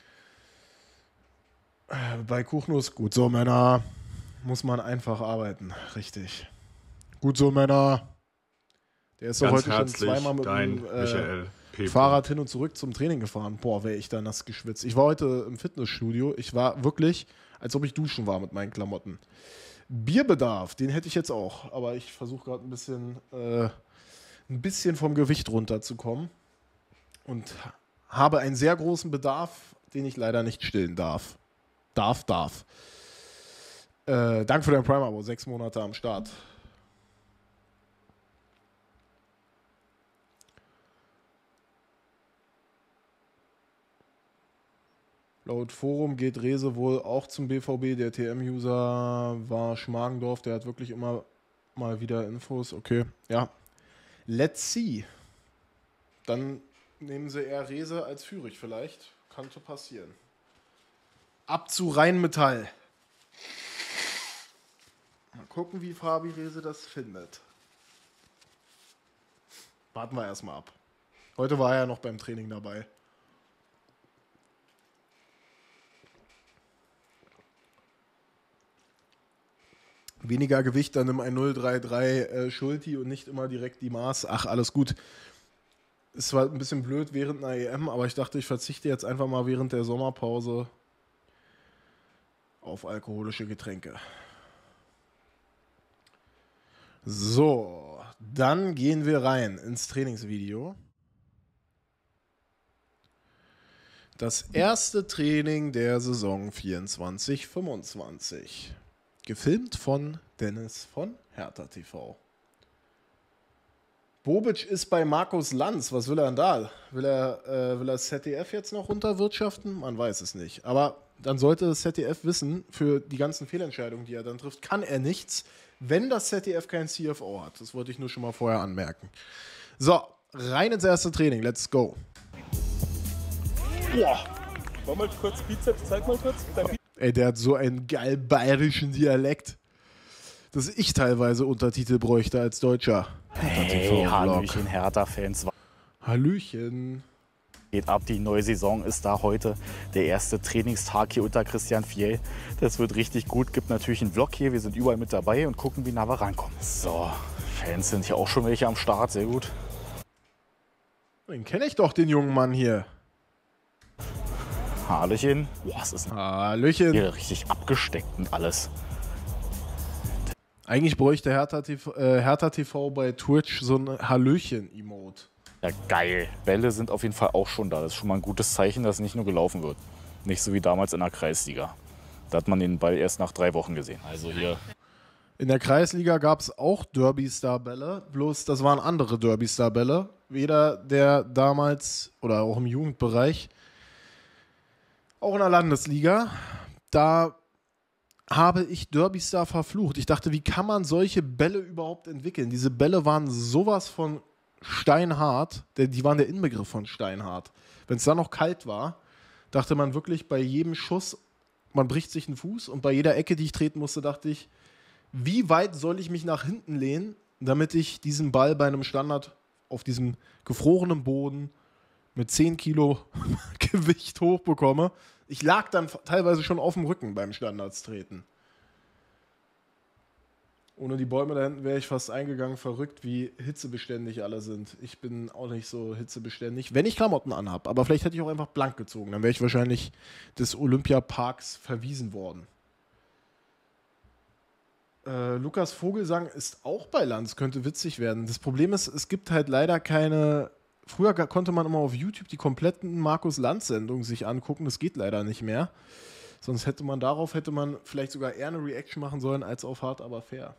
Bei Kuchnuss, gut so, Männer. Muss man einfach arbeiten, richtig. Gut so, Männer. Der ist doch heute schon zweimal mit dem Fahrrad hin und zurück zum Training gefahren. Boah, wäre ich da nass geschwitzt. Ich war heute im Fitnessstudio. Ich war wirklich, als ob ich duschen war mit meinen Klamotten. Bierbedarf, den hätte ich jetzt auch. Aber ich versuche gerade ein bisschen vom Gewicht runterzukommen. Und habe einen sehr großen Bedarf, den ich leider nicht stillen darf. Darf. Danke für dein Prime-Abo, 6 Monate am Start. Laut Forum geht Rehse wohl auch zum BVB. Der TM-User war Schmargendorf, der hat wirklich immer mal wieder Infos. Okay, ja. Let's see. Dann nehmen sie eher Rehse als Fürich vielleicht. Könnte passieren. Ab zu Rheinmetall. Mal gucken, wie Fabi Rehse das findet. Warten wir erstmal ab. Heute war er ja noch beim Training dabei. Weniger Gewicht, dann nimm ein 033 Schulti und nicht immer direkt die Maß. Ach, alles gut. Es war ein bisschen blöd während einer EM, aber ich dachte, ich verzichte jetzt einfach mal während der Sommerpause auf alkoholische Getränke. So, dann gehen wir rein ins Trainingsvideo. Das erste Training der Saison 24/25. Gefilmt von Dennis von Hertha TV. Bobic ist bei Markus Lanz. Was will er denn da? Will er das ZDF jetzt noch runterwirtschaften? Man weiß es nicht. Aber dann sollte das ZDF wissen, für die ganzen Fehlentscheidungen, die er dann trifft, kann er nichts, wenn das ZDF kein CFO hat. Das wollte ich nur schon mal vorher anmerken. So, rein ins erste Training. Let's go. Boah. Mach mal kurz Bizeps, zeig mal kurz. Ey, der hat so einen geil bayerischen Dialekt, dass ich teilweise Untertitel bräuchte als Deutscher. Hey, Hallöchen, Hertha-Fans. Hallöchen. Geht ab, die neue Saison ist da heute. Der erste Trainingstag hier unter Christian Fiel. Das wird richtig gut. Gibt natürlich einen Vlog hier. Wir sind überall mit dabei und gucken, wie nah wir rankommen. So, Fans sind hier auch schon welche am Start. Sehr gut. Den kenne ich doch, den jungen Mann hier. Hallöchen. Boah, es ist Hallöchen. hier richtig abgesteckt und alles. Eigentlich bräuchte Hertha TV bei Twitch so ein Hallöchen-Emote. Ja, geil. Bälle sind auf jeden Fall auch schon da. Das ist schon mal ein gutes Zeichen, dass nicht nur gelaufen wird. Nicht so wie damals in der Kreisliga. Da hat man den Ball erst nach 3 Wochen gesehen. Also hier. In der Kreisliga gab es auch Derby-Star-Bälle, bloß das waren andere Derby-Star-Bälle. Weder der damals oder auch im Jugendbereich, auch in der Landesliga, da habe ich Derby-Star verflucht. Ich dachte, wie kann man solche Bälle überhaupt entwickeln? Diese Bälle waren sowas von steinhart, die waren der Inbegriff von steinhart. Wenn es dann noch kalt war, dachte man wirklich bei jedem Schuss, man bricht sich einen Fuß und bei jeder Ecke, die ich treten musste, dachte ich, wie weit soll ich mich nach hinten lehnen, damit ich diesen Ball bei einem Standard auf diesem gefrorenen Boden mit 10 Kilo Gewicht hochbekomme. Ich lag dann teilweise schon auf dem Rücken beim Standardstreten. Ohne die Bäume da hinten wäre ich fast eingegangen, verrückt, wie hitzebeständig alle sind. Ich bin auch nicht so hitzebeständig, wenn ich Klamotten anhab. Aber vielleicht hätte ich auch einfach blank gezogen. Dann wäre ich wahrscheinlich des Olympiaparks verwiesen worden. Lukas Vogelsang ist auch bei Lanz, könnte witzig werden. Das Problem ist, es gibt halt leider keine... Früher konnte man immer auf YouTube die kompletten Markus-Lanz-Sendungen sich angucken. Das geht leider nicht mehr. Sonst hätte man vielleicht sogar eher eine Reaction machen sollen, als auf Hart, aber fair.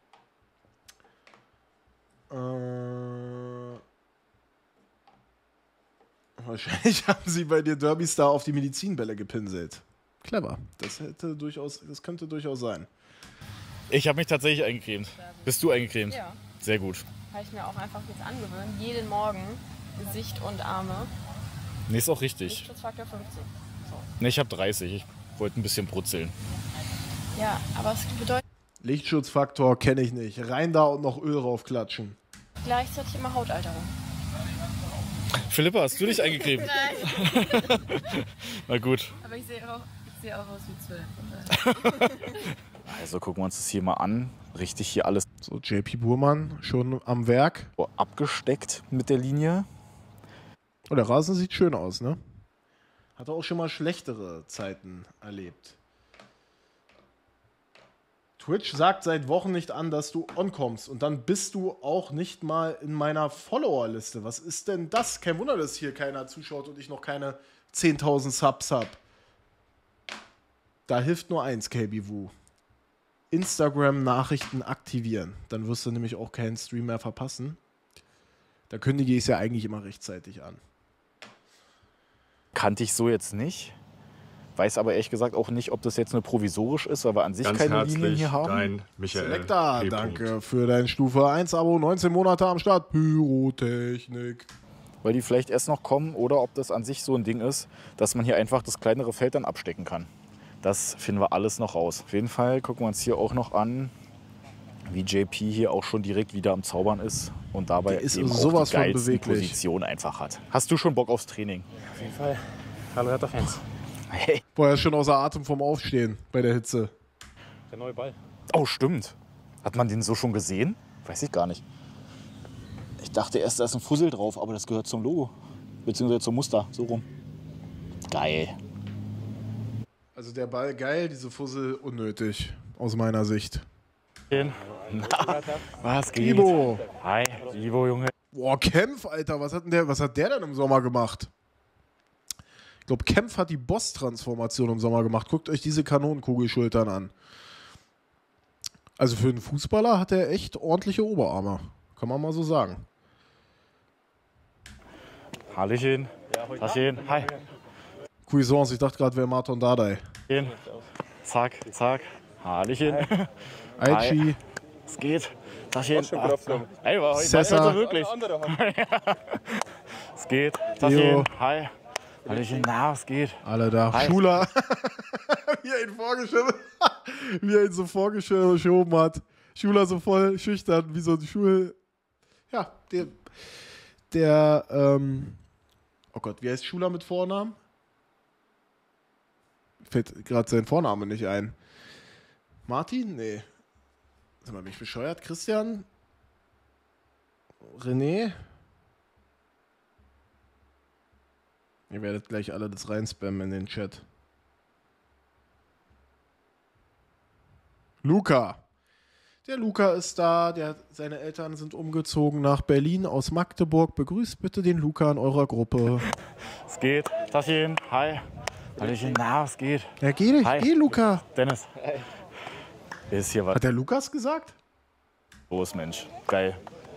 Wahrscheinlich haben sie bei dir Derby-Star auf die Medizinbälle gepinselt. Clever. Das könnte durchaus sein. Ich habe mich tatsächlich eingecremt. Bist du eingecremt? Ja. Sehr gut. Habe ich mir auch einfach jetzt angewöhnt. Jeden Morgen Gesicht und Arme. Nee, ist auch richtig. Lichtschutzfaktor 50. So. Nee, ich habe 30. Ich wollte ein bisschen brutzeln. Ja, aber es bedeutet Lichtschutzfaktor kenne ich nicht. Rein da und noch Öl draufklatschen. gleichzeitig immer Hautalterung. Philippa, hast du dich eingecremt? Nein. Na gut. Aber ich sehe auch aus wie 12. Also gucken wir uns das hier mal an. Richtig hier alles So, JP Burmann schon am Werk. so abgesteckt mit der Linie. Oh, der Rasen sieht schön aus, ne? Hat er auch schon mal schlechtere Zeiten erlebt. Twitch sagt seit Wochen nicht an, dass du onkommst. Und dann bist du auch nicht mal in meiner Follower-Liste. Was ist denn das? Kein Wunder, dass hier keiner zuschaut und ich noch keine 10.000 Subs habe. Da hilft nur eins, KBWU. Instagram-Nachrichten aktivieren. Dann wirst du nämlich auch keinen Stream mehr verpassen. Da kündige ich es ja eigentlich immer rechtzeitig an. Kannte ich so jetzt nicht. Weiß aber ehrlich gesagt auch nicht, ob das jetzt nur provisorisch ist, weil wir an sich Ganz keine Linien herzlich, hier haben. dein Michael Selecta, P. danke für dein Stufe 1 Abo, 19 Monate am Start. Pyrotechnik. Weil die vielleicht erst noch kommen oder ob das an sich so ein Ding ist, dass man hier einfach das kleinere Feld dann abstecken kann. Das finden wir alles noch raus. Auf jeden Fall gucken wir uns hier auch noch an, wie JP hier auch schon direkt wieder am Zaubern ist und dabei Der ist eben sowas auch die von geilsten beweglich. Position einfach hat. Hast du schon Bock aufs Training? Auf jeden Fall. Hallo Hertha-Fans. Hey. Boah, er ist schon außer Atem vom Aufstehen bei der Hitze. Der neue Ball. Oh, stimmt. Hat man den so schon gesehen? Weiß ich gar nicht. Ich dachte erst, da ist ein Fussel drauf, aber das gehört zum Logo. Beziehungsweise zum Muster, so rum. Geil. Also der Ball geil, diese Fussel unnötig, aus meiner Sicht. Was geht? Ibo. Hi, Ivo, Junge. Boah, Kempf, Alter, was hat der denn im Sommer gemacht? Ich glaube, Kempf hat die Boss-Transformation im Sommer gemacht. Guckt euch diese Kanonenkugelschultern an. Also für einen Fußballer hat er echt ordentliche Oberarme. Kann man mal so sagen. Hallöchen. Taschen. Hi. Cuisance, ich dachte gerade, wäre Martin Dardai. Zack, zack. Hallöchen. Aichi, Es geht. Taschen. Ey, war heute Sessa. wirklich. Es geht. Theo. Taschen. Hi. Hallöchen, na, was geht? Alle da. Hi. Schuler. Wie er ihn so vorgeschoben hat. Schuler so voll schüchtern, wie so ein Schul... Ja, oh Gott, wie heißt Schuler mit Vornamen? Fällt gerade sein Vorname nicht ein. Martin? Nee. Sag mal, bin ich bescheuert? Christian? René? Ihr werdet gleich alle das reinspammen in den Chat. Luca. Der Luca ist da. Seine Eltern sind umgezogen nach Berlin aus Magdeburg. Begrüßt bitte den Luca in eurer Gruppe. Es geht. Taschen, hi. Hallöchen, na, was geht? Ja, geh Luca. Dennis. Ist hier was Hat der Lukas gesagt? los, Mensch. Geil.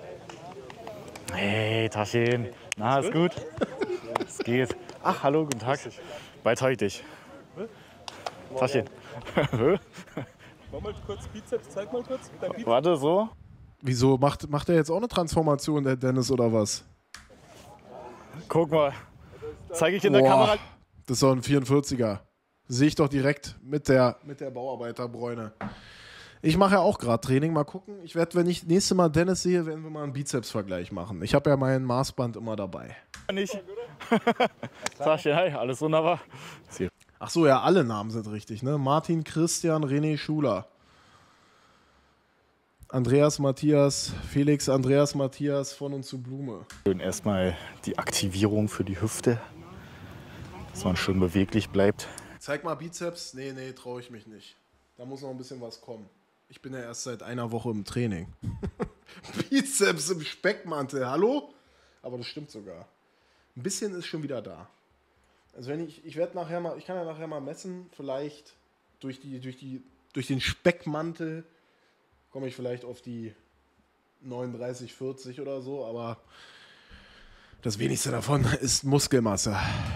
Hey, Taschen. Na, ist gut? Es geht. Ach, hallo, guten Tag. Bald heute dich. Taschen. Mach mal kurz Bizeps, zeig mal kurz. Dein Bizeps. Warte, so. Wieso? Macht er jetzt auch eine Transformation, der Dennis, oder was? Guck mal. Zeige ich in der Kamera. Das ist doch ein 44er. Sehe ich doch direkt mit der Bauarbeiterbräune. Ich mache ja auch gerade Training. Mal gucken. Ich werde, wenn ich nächstes Mal Dennis sehe, werden wir mal einen Bizeps-Vergleich machen. Ich habe ja mein Maßband immer dabei. Nicht. Taschen, hi, alles wunderbar. Ach so, ja, alle Namen sind richtig, ne? Martin, Christian, René, Schuler. Andreas, Matthias, Felix, Andreas, Matthias, von und zu Blume. Schön erstmal die Aktivierung für die Hüfte, dass man schön beweglich bleibt. Zeig mal Bizeps. Nee, traue ich mich nicht. Da muss noch ein bisschen was kommen. Ich bin ja erst seit einer Woche im Training. Bizeps im Speckmantel, hallo? Aber das stimmt sogar. Ein bisschen ist schon wieder da. Also wenn ich kann ja nachher mal messen, vielleicht durch den Speckmantel komme ich vielleicht auf die 39, 40 oder so, aber das wenigste davon ist Muskelmasse.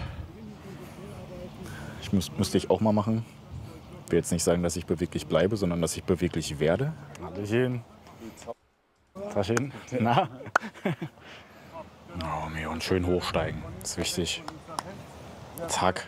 Müsste ich auch mal machen. Ich will jetzt nicht sagen, dass ich beweglich bleibe, sondern dass ich beweglich werde. Hallöchen. Taschen. Na? Oh, mir und schön hochsteigen. Das ist wichtig. Zack.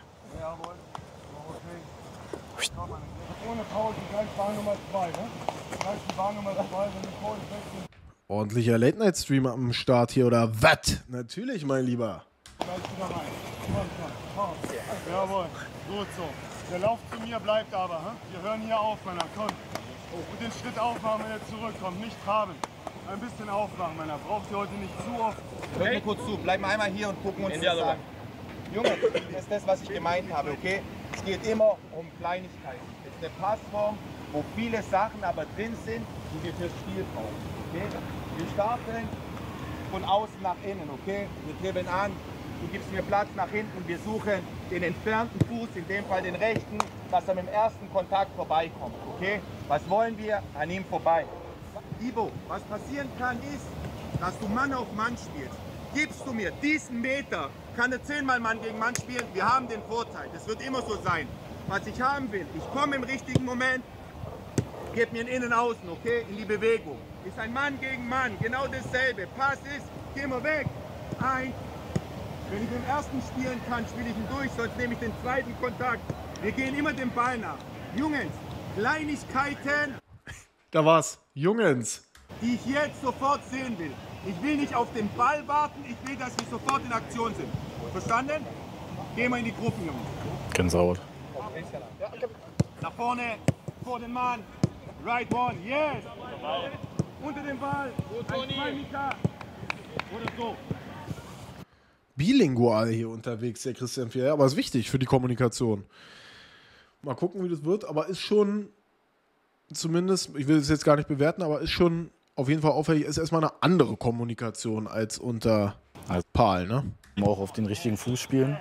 Ohne Pause, gleich Bahn Nummer 2, ne? Gleich die Bahn Nummer 2, wenn die Pause wechseln. Ordentlicher Late-Night-Stream am Start hier, oder was? Natürlich, mein Lieber. Gleich wieder rein. Komm. Jawohl, gut so. Der Lauf zu mir bleibt aber, Wir hören hier auf, Männer, komm. Und den Schritt aufmachen, wenn ihr zurückkommt, nicht traben. Ein bisschen aufmachen, Männer. Braucht ihr heute nicht zu oft. Hört mir kurz zu, bleiben einmal hier und gucken uns das an. Junge, das ist das, was ich gemeint habe, okay? Es geht immer um Kleinigkeiten. Es ist eine Passform, wo viele Sachen aber drin sind, die wir fürs Spiel brauchen, okay? Wir starten von außen nach innen, okay? Wir dribbeln an, du gibst mir Platz nach hinten, wir suchen den entfernten Fuß, in dem Fall den rechten, dass er mit dem ersten Kontakt vorbeikommt, okay? Was wollen wir? An ihm vorbei. Ivo, was passieren kann ist, dass du Mann auf Mann spielst. Gibst du mir diesen Meter, kann er 10-mal Mann gegen Mann spielen, wir haben den Vorteil. Das wird immer so sein. Was ich haben will, ich komme im richtigen Moment, gib mir ein Innen-Außen, okay, in die Bewegung. Ist ein Mann gegen Mann, genau dasselbe. Pass ist, geh mal weg. Ein. Wenn ich den ersten spielen kann, spiele ich ihn durch, sonst nehme ich den zweiten Kontakt. Wir gehen immer dem Ball nach. Jungs, Kleinigkeiten. Da war's. Jungens. Die ich jetzt sofort sehen will. Ich will nicht auf den Ball warten, ich will, dass wir sofort in Aktion sind. Verstanden? Gehen wir in die Gruppen, Jungs. Gänsehaut. Nach vorne, vor den Mann. Right one, yes. Unter den Ball. 2 Meter. Oder so. Bilingual hier unterwegs, der Christian Fier. Aber ist wichtig für die Kommunikation. Mal gucken, wie das wird. Aber ist schon, zumindest, ich will es jetzt gar nicht bewerten, aber ist schon auf jeden Fall auffällig, ist erstmal eine andere Kommunikation als unter Pal, ne? Auch auf den richtigen Fuß spielen.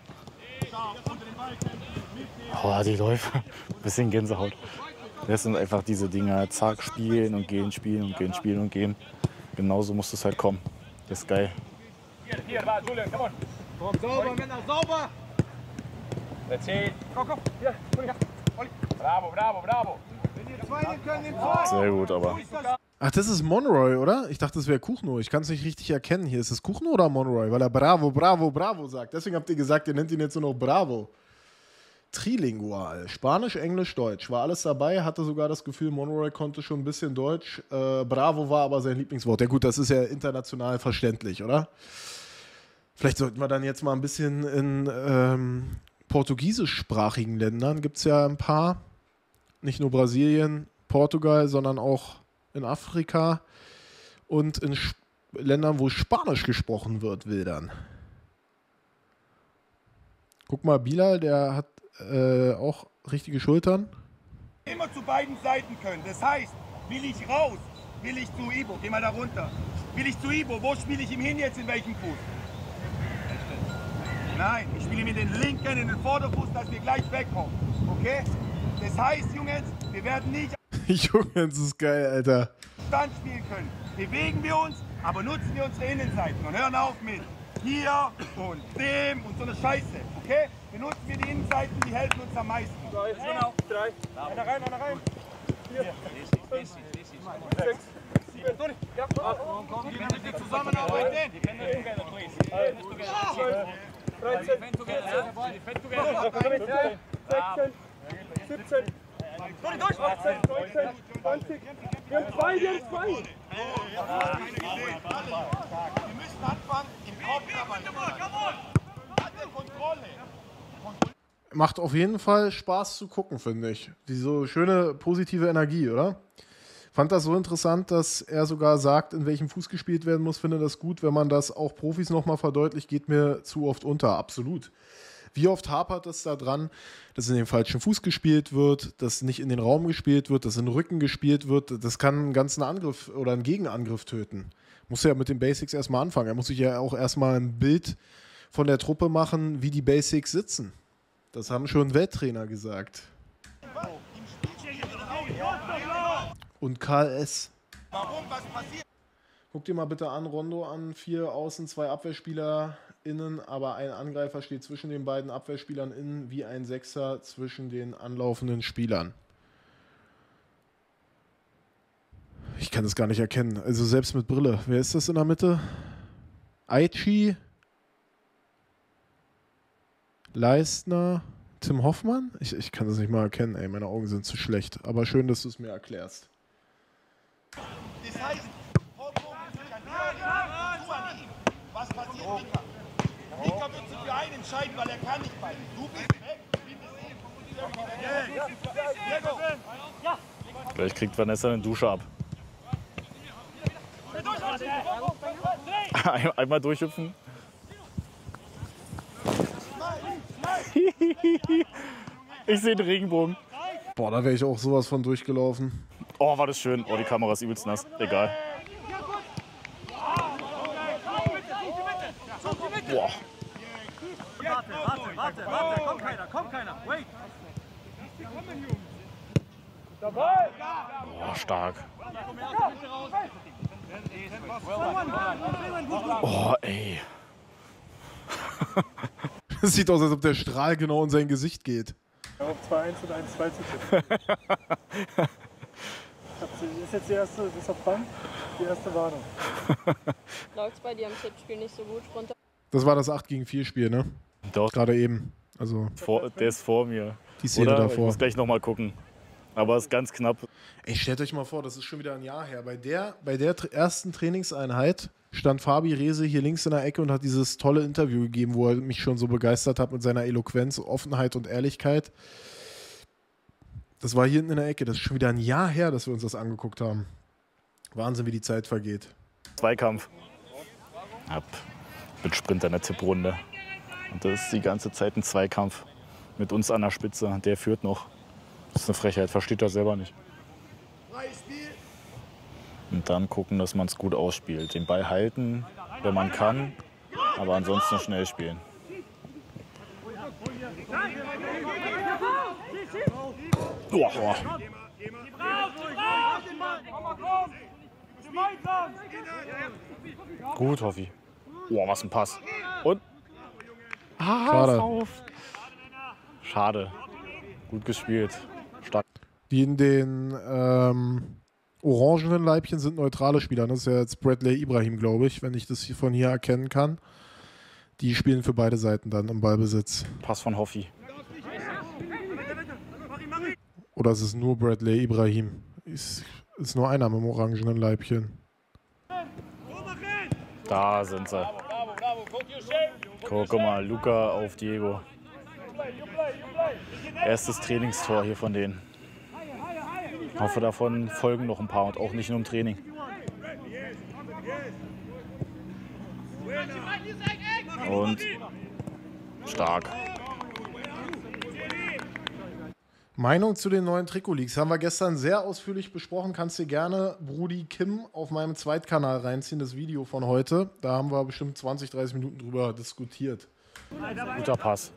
Oh, die Läufe. Bisschen Gänsehaut. Das sind einfach diese Dinger, zack, spielen und gehen, spielen und gehen, spielen und gehen. Genauso muss es halt kommen. Das ist geil. Hier, war Julian, komm on. Komm, sauber, Männer, sauber. That's it. Komm, hier, Olli. Bravo. Wenn ihr zwei nehmen könnt, nehmt zwei. Sehr gut, aber Ach, das ist Monroy, oder? Ich dachte, das wäre Kuchno. Ich kann es nicht richtig erkennen. Hier ist es Kuchno oder Monroy? Weil er Bravo, Bravo, Bravo sagt. Deswegen habt ihr gesagt, ihr nennt ihn jetzt nur noch Bravo. Trilingual. Spanisch, Englisch, Deutsch. War alles dabei. Hatte sogar das Gefühl, Monroy konnte schon ein bisschen Deutsch. Bravo war aber sein Lieblingswort. Ja gut, das ist ja international verständlich, oder? Vielleicht sollten wir dann jetzt mal ein bisschen in portugiesischsprachigen Ländern. Gibt es ja ein paar. Nicht nur Brasilien, Portugal, sondern auch in Afrika und in Ländern, wo Spanisch gesprochen wird, wildern. Guck mal, Bilal, der hat auch richtige Schultern. Immer zu beiden Seiten können. Das heißt, will ich raus, will ich zu Ibo, geh mal da runter. Will ich zu Ibo, wo spiele ich ihm hin jetzt, in welchem Fuß? Nein, ich spiele ihm in den linken, in den Vorderfuß, dass wir gleich wegkommen. Okay? Das heißt, Jungs, wir werden nicht Junge, das ist geil, Alter. Stand spielen können. Bewegen wir uns, aber nutzen wir unsere Innenseiten und hören auf mit hier und dem und so eine Scheiße. Okay? Benutzen wir die Innenseiten, die helfen uns am meisten. 3. Einer rein, einer rein. 4, 5, 6, 7, 8. Wie wir mit zusammenarbeiten. 13, 16, 17, 18, 19, 20. Wir haben zwei. Wir müssen anfangen, im Kopf Kontrolle. Macht auf jeden Fall Spaß zu gucken, finde ich. Diese schöne, positive Energie, oder? Fand das so interessant, dass er sogar sagt, in welchem Fuß gespielt werden muss. Finde das gut, wenn man das auch Profis nochmal verdeutlicht, geht mir zu oft unter. Absolut. Wie oft hapert es da dran, dass in den falschen Fuß gespielt wird, dass nicht in den Raum gespielt wird, dass in den Rücken gespielt wird. Das kann einen ganzen Angriff oder einen Gegenangriff töten. Muss ja mit den Basics erstmal anfangen. Er muss sich ja auch erstmal ein Bild von der Truppe machen, wie die Basics sitzen. Das haben schon Welttrainer gesagt. Und Karl S. Warum? Was passiert? Guck dir mal bitte an, Rondo an, 4 Außen, 2 Abwehrspieler innen, aber ein Angreifer steht zwischen den beiden Abwehrspielern innen, wie ein Sechser zwischen den anlaufenden Spielern. Ich kann das gar nicht erkennen, also selbst mit Brille. Wer ist das in der Mitte? Aichi? Leistner? Tim Hoffmann? Ich kann das nicht mal erkennen, ey, meine Augen sind zu schlecht. Aber schön, dass du es mir erklärst. Das heißt, was passiert, Mika? Mika wird sich für einen entscheiden, weil er kann nicht beiden. Du bist weg. Gleich kriegt Vanessa eine Dusche ab. Einmal durchhüpfen. Ich sehe den Regenbogen. Boah, da wäre ich auch sowas von durchgelaufen. Oh, war das schön. Oh, die Kamera ist übelst nass. Egal. Boah. Warte, kommt keiner. Wait. Boah, stark. Oh, ey. Das sieht aus, als ob der Strahl genau in sein Gesicht geht. Auf 2-1 und 1-2 zu tippen. Das ist jetzt die erste, das ist auf Bank, die erste Warnung. Läuft's bei dir im Tippspiel nicht so gut runter? Das war das 8-gegen-4-Spiel, ne? Doch, Gerade eben. Also der ist vor mir. die Szene Oder? Ich davor. muss gleich nochmal gucken. Aber es ist ganz knapp. Ey, stellt euch mal vor, das ist schon wieder ein Jahr her. Bei der ersten Trainingseinheit stand Fabi Rehse hier links in der Ecke und hat dieses tolle Interview gegeben, wo er mich schon so begeistert hat mit seiner Eloquenz, Offenheit und Ehrlichkeit. Das war hier hinten in der Ecke. Das ist schon wieder ein Jahr her, dass wir uns das angeguckt haben. Wahnsinn, wie die Zeit vergeht. Zweikampf. Ab. Mit Sprinter in der Tipprunde. Und das ist die ganze Zeit ein Zweikampf. Mit uns an der Spitze. Der führt noch. Das ist eine Frechheit, versteht er selber nicht. Und dann gucken, dass man es gut ausspielt. Den Ball halten, wenn man kann, aber ansonsten schnell spielen. Boah. Gut, Hoffi. Boah, was ein Pass. Und? Schade. Schade. Gut gespielt. Stark. Die in den orangenen Leibchen sind neutrale Spieler. Das ist ja jetzt Bradley Ibrahim, glaube ich, wenn ich das hier von hier erkennen kann. Die spielen für beide Seiten dann im Ballbesitz. Pass von Hoffi. Oder ist es nur Bradley Ibrahim? Ist nur einer mit dem orangenen Leibchen. Da sind sie. Guck mal, Luca auf Diego. Erstes Trainingstor hier von denen. Ich hoffe, davon folgen noch ein paar und auch nicht nur im Training. Und stark. Meinung zu den neuen Trikot-Leaks haben wir gestern sehr ausführlich besprochen. Kannst dir gerne Brudi Kim auf meinem Zweitkanal reinziehen, das Video von heute. Da haben wir bestimmt 20, 30 Minuten drüber diskutiert. Guter Pass.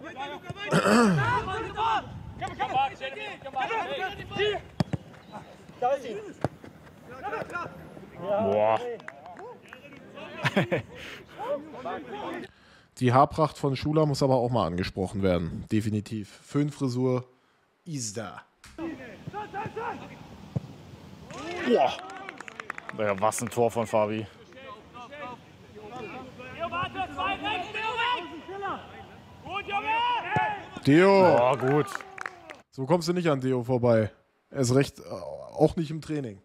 Boah. Die Haarpracht von Schula muss aber auch mal angesprochen werden. Definitiv. Föhnfrisur ist da. Boah. Ja, was ein Tor von Fabi. Deo! Oh, gut. So kommst du nicht an Deo vorbei. Er ist recht, auch nicht im Training.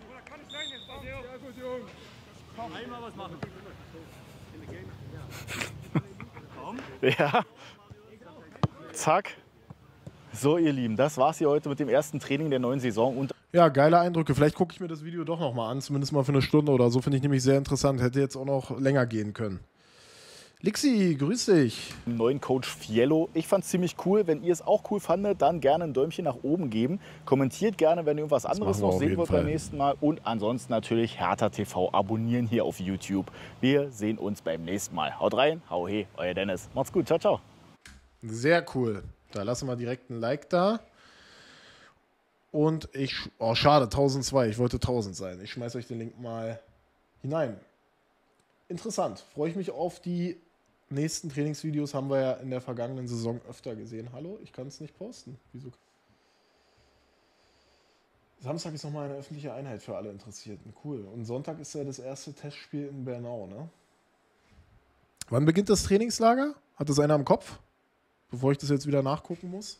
Ja. Zack. So, ihr Lieben, das war's hier heute mit dem ersten Training der neuen Saison. Und Ja, geile Eindrücke. Vielleicht gucke ich mir das Video doch nochmal an, zumindest mal für eine Stunde oder so. Finde ich nämlich sehr interessant. Hätte jetzt auch noch länger gehen können. Lixi, grüß dich. dem neuen Coach Fiello. Ich fand's ziemlich cool. Wenn ihr es auch cool fandet, dann gerne ein Däumchen nach oben geben. Kommentiert gerne, wenn ihr irgendwas anderes machen wir noch auf sehen jeden wollt Fall. beim nächsten Mal. Und ansonsten natürlich Hertha TV abonnieren hier auf YouTube. Wir sehen uns beim nächsten Mal. Haut rein, hau he, euer Dennis. Macht's gut, ciao, ciao. Sehr cool. Da lassen wir direkt ein Like da. Und oh schade, 1002. Ich wollte 1000 sein. Ich schmeiß euch den Link mal hinein. Interessant. Freue ich mich auf die nächsten Trainingsvideos. Haben wir ja in der vergangenen Saison öfter gesehen. Hallo, ich kann es nicht posten. Wieso? Samstag ist nochmal eine öffentliche Einheit für alle Interessierten. Cool. Und Sonntag ist ja das erste Testspiel in Bernau, ne? Wann beginnt das Trainingslager? Hat das einer im Kopf? Bevor ich das jetzt wieder nachgucken muss.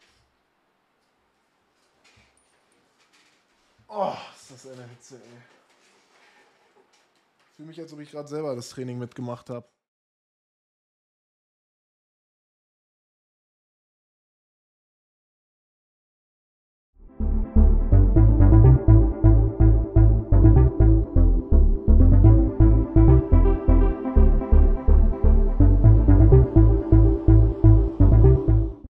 Oh, ist das eine Hitze, ey. Ich fühle mich, als ob ich gerade selber das Training mitgemacht habe.